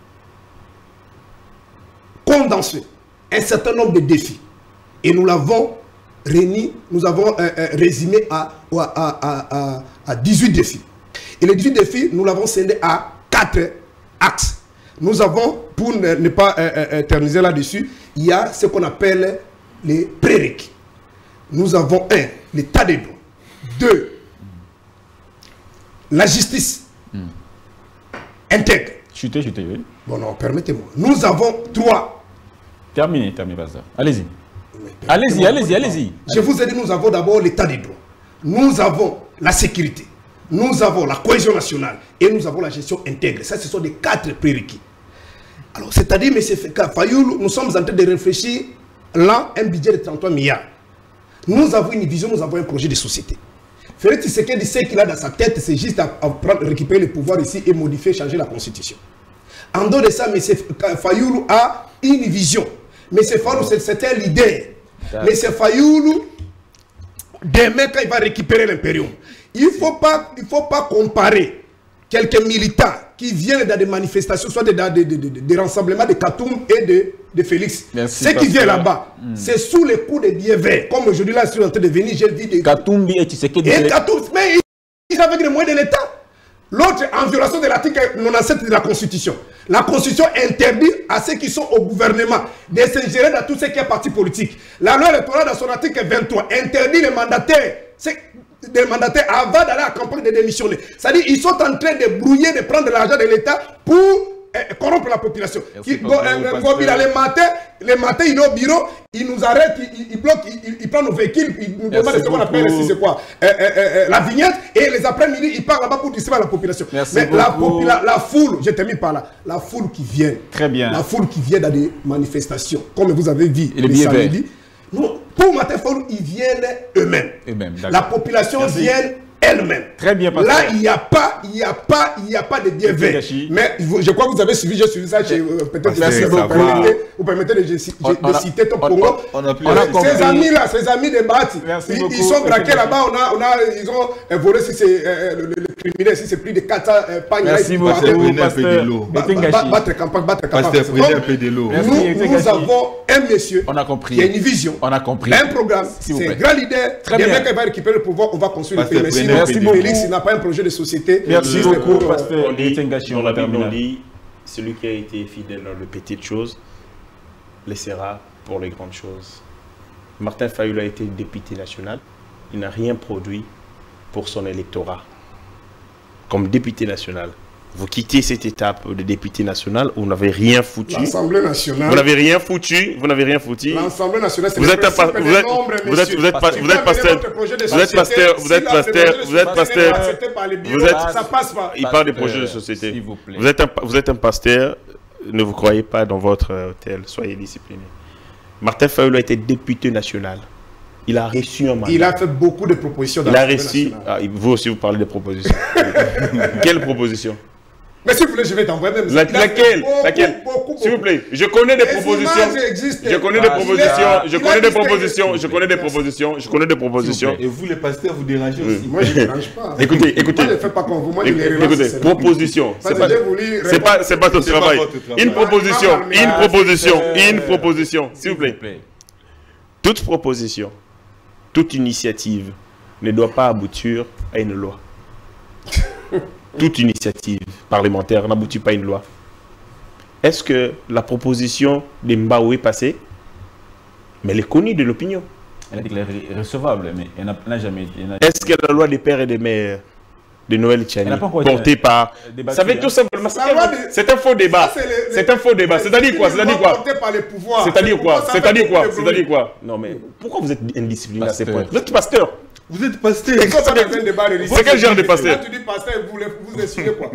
condensé un certain nombre de défis. Et nous l'avons réuni, nous avons euh, euh, résumé à, à, à, à, à dix-huit défis. Et les dix-huit défis, nous l'avons scindé à quatre axes. Nous avons, pour ne, ne pas euh, euh, éterniser là-dessus, il y a ce qu'on appelle les prérequis. Nous avons un, l'état des droits. Deux, la justice mm. intègre.
Chutez, chutez, oui.
Bon, non, permettez-moi. Nous avons trois.
Terminez, terminez, pas ça. Allez-y. Allez-y, allez-y, allez-y.
Je vous ai dit, nous avons d'abord l'état des droits. Nous avons la sécurité. Nous avons la cohésion nationale et nous avons la gestion intègre. Ça, ce sont les quatre prérequis. Alors, c'est-à-dire, M. Fayoulou, nous sommes en train de réfléchir là, un budget de trente-trois milliards. Nous avons une vision, nous avons un projet de société. Félix Tshisekedi sait qu'il a dans sa tête, c'est juste à, à prendre, récupérer le pouvoir ici et modifier, changer la constitution. En dehors de ça, M. Fayoulou a une vision. M. Fayoulou, c'est un leader. M. Fayoulou, demain, quand il va récupérer l'impérium, il ne faut pas, il faut pas comparer quelques militants qui viennent dans des manifestations, soit dans des, des, des, des rassemblements de Katoum et de, de Félix. Merci, ceux qui viennent là-bas, mm. c'est sous les coups des billets verts. Comme aujourd'hui, là, je suis en train de venir, j'ai vu des...
Katoum et Tshisekedi.
Et Katoum, mais ils avaient les moyens de l'État. L'autre, en violation de l'article quatre-vingt-dix-sept de la Constitution. La Constitution interdit à ceux qui sont au gouvernement de s'ingérer dans tout ce qui est parti politique. La loi électorale, dans son article vingt-trois, interdit les mandataires, des mandataires avant d'aller à la campagne de démissionner. C'est-à-dire qu'ils sont en train de brouiller, de prendre l'argent de l'État pour eh, corrompre la population. Il, go, euh, go, il a les matins, les matins, il est au bureau, il nous arrête, il, il bloque, il, il prend nos véhicules, il nous demande ce qu'on appelle ici, c'est quoi euh, euh, euh, la vignette, et les après-midi, il part là-bas pour distribuer à la population.
Merci
Mais
beaucoup.
la, la, la foule, je termine par là, la foule qui vient,
très bien,
la foule qui vient dans des manifestations, comme vous avez vu
et les samedis,
non, pour Martin Fayoulou, ils viennent eux-mêmes.
Eux-mêmes,
la population Merci. vient elle-même.
Très bien,
Là, il n'y a pas, il n'y a pas, il n'y a pas de bien vert. Mais je crois que vous avez suivi, j'ai suivi ça chez euh, peut-être la vous permettez, vous permettez de, de, de, de citer ton Congo.
On a,
on a ces amis-là, ces amis de Bati, ils, ils sont braqués là-bas, on a, on a, ils ont volé ces, euh, le, le criminels, si c'est plus de quatre cents euh, pagnes,
merci beaucoup, pasteur.
Battre campagne, battre campagne.
Pasteur, prenez un peu de l'eau.
Nous, nous avons un monsieur
on a compris.
qui a une vision,
on a compris.
un programme, c'est un grand leader.
Très bien.
Demain, quand il va récupérer le pouvoir, on va construire le pays.
Merci, merci beaucoup.
Félix, il n'a pas un projet de société.
Merci beaucoup,
pour,
pasteur.
On dit,
on
la Bible, on dit, celui qui a été fidèle dans les petites choses laissera pour les grandes choses. Martin Fayulu a été député national. Il n'a rien produit pour son électorat. Comme député national, vous quittez cette étape de député national où vous n'avez rien foutu.
L'Assemblée nationale.
Vous n'avez rien foutu. Vous n'avez rien foutu.
L'Assemblée nationale, c'est
vous êtes un vous êtes vous êtes vous êtes vous êtes pasteur. Vous êtes pasteur. Vous êtes pasteur. Vous êtes pasteur. Vous êtes.
Ça passe pas.
Il parle des projets de société. Vous êtes un vous êtes un pasteur. Ne vous croyez pas dans votre hôtel. Soyez discipliné. Martin Fayulu a été député national. Il a reçu un mandat.
Il a fait beaucoup de propositions dans
Il a reçu... Ah, vous aussi, vous parlez de propositions. Quelle proposition?
Mais s'il vous plaît, je vais t'envoyer même...
La, laquelle beaucoup, Laquelle S'il vous plaît, je connais des propositions. Je connais des propositions. Je connais des propositions. Je connais des propositions. Je connais des propositions.
Et vous, les pasteurs, vous dérangez aussi.
Moi, je ne dérange pas.
Écoutez, écoutez.
Moi, je ne fais pas comme vous. Moi, je les relance.
Écoutez, proposition. C'est pas,
c'est
pas, c'est pas ton travail. Une proposition. Une proposition. Une proposition. S'il vous plaît. Toute proposition, toute initiative ne doit pas aboutir à une loi. Toute initiative parlementaire n'aboutit pas à une loi. Est-ce que la proposition de Mbao est passée? Mais elle est connue de l'opinion.
Elle est déclarée recevable, mais elle n'a jamais été...
Est-ce que la loi des pères et des mères de Noël Tchani, portée par... Vous savez tout simplement, c'est un faux débat. C'est un faux débat. C'est-à-dire quoi? C'est-à-dire quoi? C'est-à-dire quoi? C'est-à-dire quoi? C'est-à-dire quoi? Non mais, pourquoi vous êtes indiscipliné à ces points? Vous êtes pasteur.
Vous êtes pasteur.
C'est quel genre de pasteur?
Quand tu dis pasteur, vous vous insultez quoi?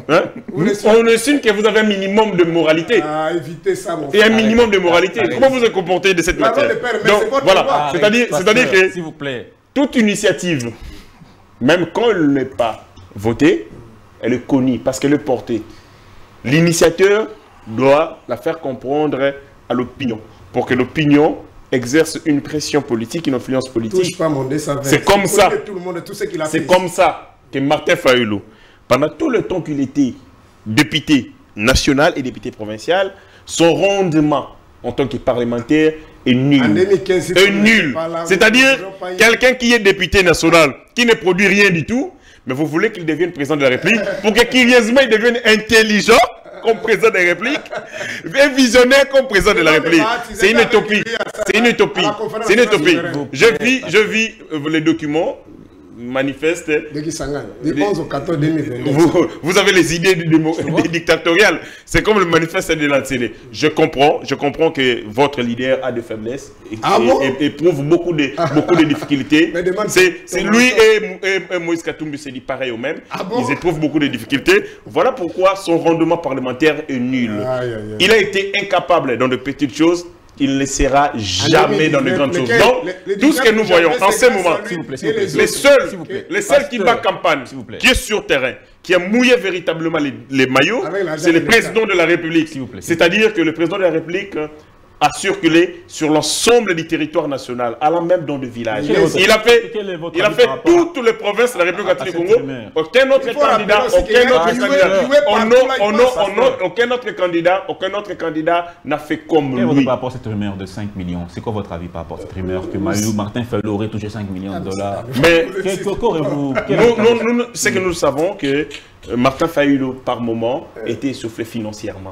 On insulte que vous avez un minimum de moralité.
Ah, évitez ça, mon
frère. Et un minimum de moralité. Comment vous vous comportez de cette manière? Donc, voilà. C'est-à-dire que,
s'il vous plaît,
toute initiative, même quand elle n'est pas votée, elle est connue parce qu'elle est portée. L'initiateur doit la faire comprendre à l'opinion pour que l'opinion exerce une pression politique, une influence politique. C'est comme ça. C'est comme ça que Martin Fayulu, pendant tout le temps qu'il était député national et député provincial, son rendement en tant que parlementaire est nul. Est nul. C'est-à-dire quelqu'un qui est député national, qui ne produit rien du tout, mais vous voulez qu'il devienne président de la République pour que curieusement il devienne intelligent comme président de la République et visionnaire comme président de la République. C'est une utopie. C'est une utopie. C'est une utopie. Je vis, je vis les documents manifestes.
Du onze au quatorze deux mille vingt-deux.
Vous, vous avez les idées du, du, du dictatoriales. C'est comme le manifeste de l'A N C D. Je comprends, je comprends que votre leader a des faiblesses et,
ah
et,
bon?
et, et éprouve beaucoup de, beaucoup de difficultés. C'est lui et, et, et Moïse Katumbi se dit pareil au même.
Ah bon?
Ils éprouvent beaucoup de difficultés. Voilà pourquoi son rendement parlementaire est nul.
Aïe, aïe, aïe.
Il a été incapable dans de petites choses. Il ne sera jamais dans de grandes choses. Donc, tout ce que nous voyons en ce moment, les seuls, les seuls qui battent campagne, qui est sur terrain, qui a mouillé véritablement les, les maillots, c'est le président de la République. C'est-à-dire que le président de la République a circulé sur l'ensemble du territoire national, allant même dans des villages. Il a fait, il a fait toutes les provinces de la République catholique du Congo. Aucun autre candidat, aucun autre candidat, aucun autre candidat, aucun autre candidat n'a fait comme lui.
Quel est votre rapport à cette rumeur de cinq millions? C'est quoi votre avis par rapport à cette rumeur que Mayou Martin Fayulu aurait touché cinq millions de dollars?
Mais
qu'aurez-vous?
C'est que nous savons que Martin Fayulu, par moment, était essoufflé financièrement.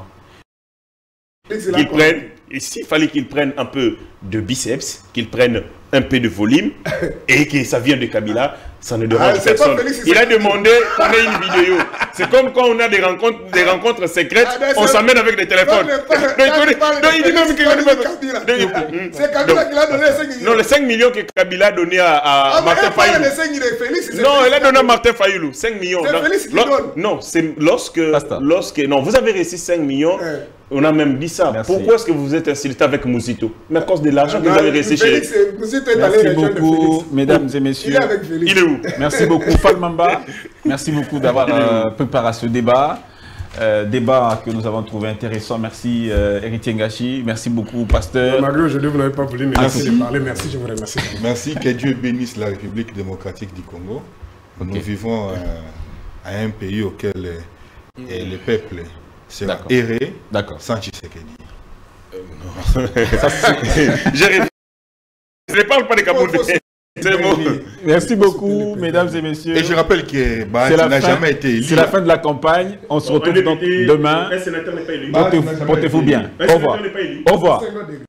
Qu'il prenne, et s'il fallait qu'il prenne un peu de biceps, qu'il prenne un peu de volume, et que ça vient de Kabila, ça ne dérange ah, personne. Il a demandé qu'on ait une vidéo. C'est comme quand on a des rencontres, des rencontres secrètes, ah, on s'amène avec des téléphones. Donc il dit même que...
C'est Kabila qui l'a donné les cinq millions.
Non, les cinq millions que Kabila a donné à, à ah, Martin Fayulu. Non, il a donné à Martin Fayulu cinq millions.
C'est Félix qui donne.
Non, c'est lorsque, lorsque... Non, vous avez reçu cinq millions. On a même dit ça. Merci. Pourquoi est-ce que vous êtes insulté avec Mouzito? Mais à cause de l'argent que vous avez reçu chez...
Merci beaucoup, mesdames et messieurs.
Il est avec Félix.
Il est où?
Merci beaucoup, Falmamba. Merci beaucoup d'avoir euh, préparé ce débat. Euh, débat que nous avons trouvé intéressant. Merci, euh, Héritier Ngachi. Merci beaucoup, pasteur.
Malgré aujourd'hui, vous n'avez pas voulu me laisser parler. Merci, je vous remercie.
Merci, que Dieu bénisse la République démocratique du Congo. Nous okay. vivons... Euh, à un pays auquel euh, et le peuple sera erré sans Tshisekedi.
Euh, non. Je ne parle pas des Camerounais.
Merci beaucoup, mesdames et messieurs.
Et je rappelle que Bahati n'a jamais été élu.
C'est la fin de la campagne. On se retrouve donc demain. Portez-vous bien. Au revoir. Au revoir.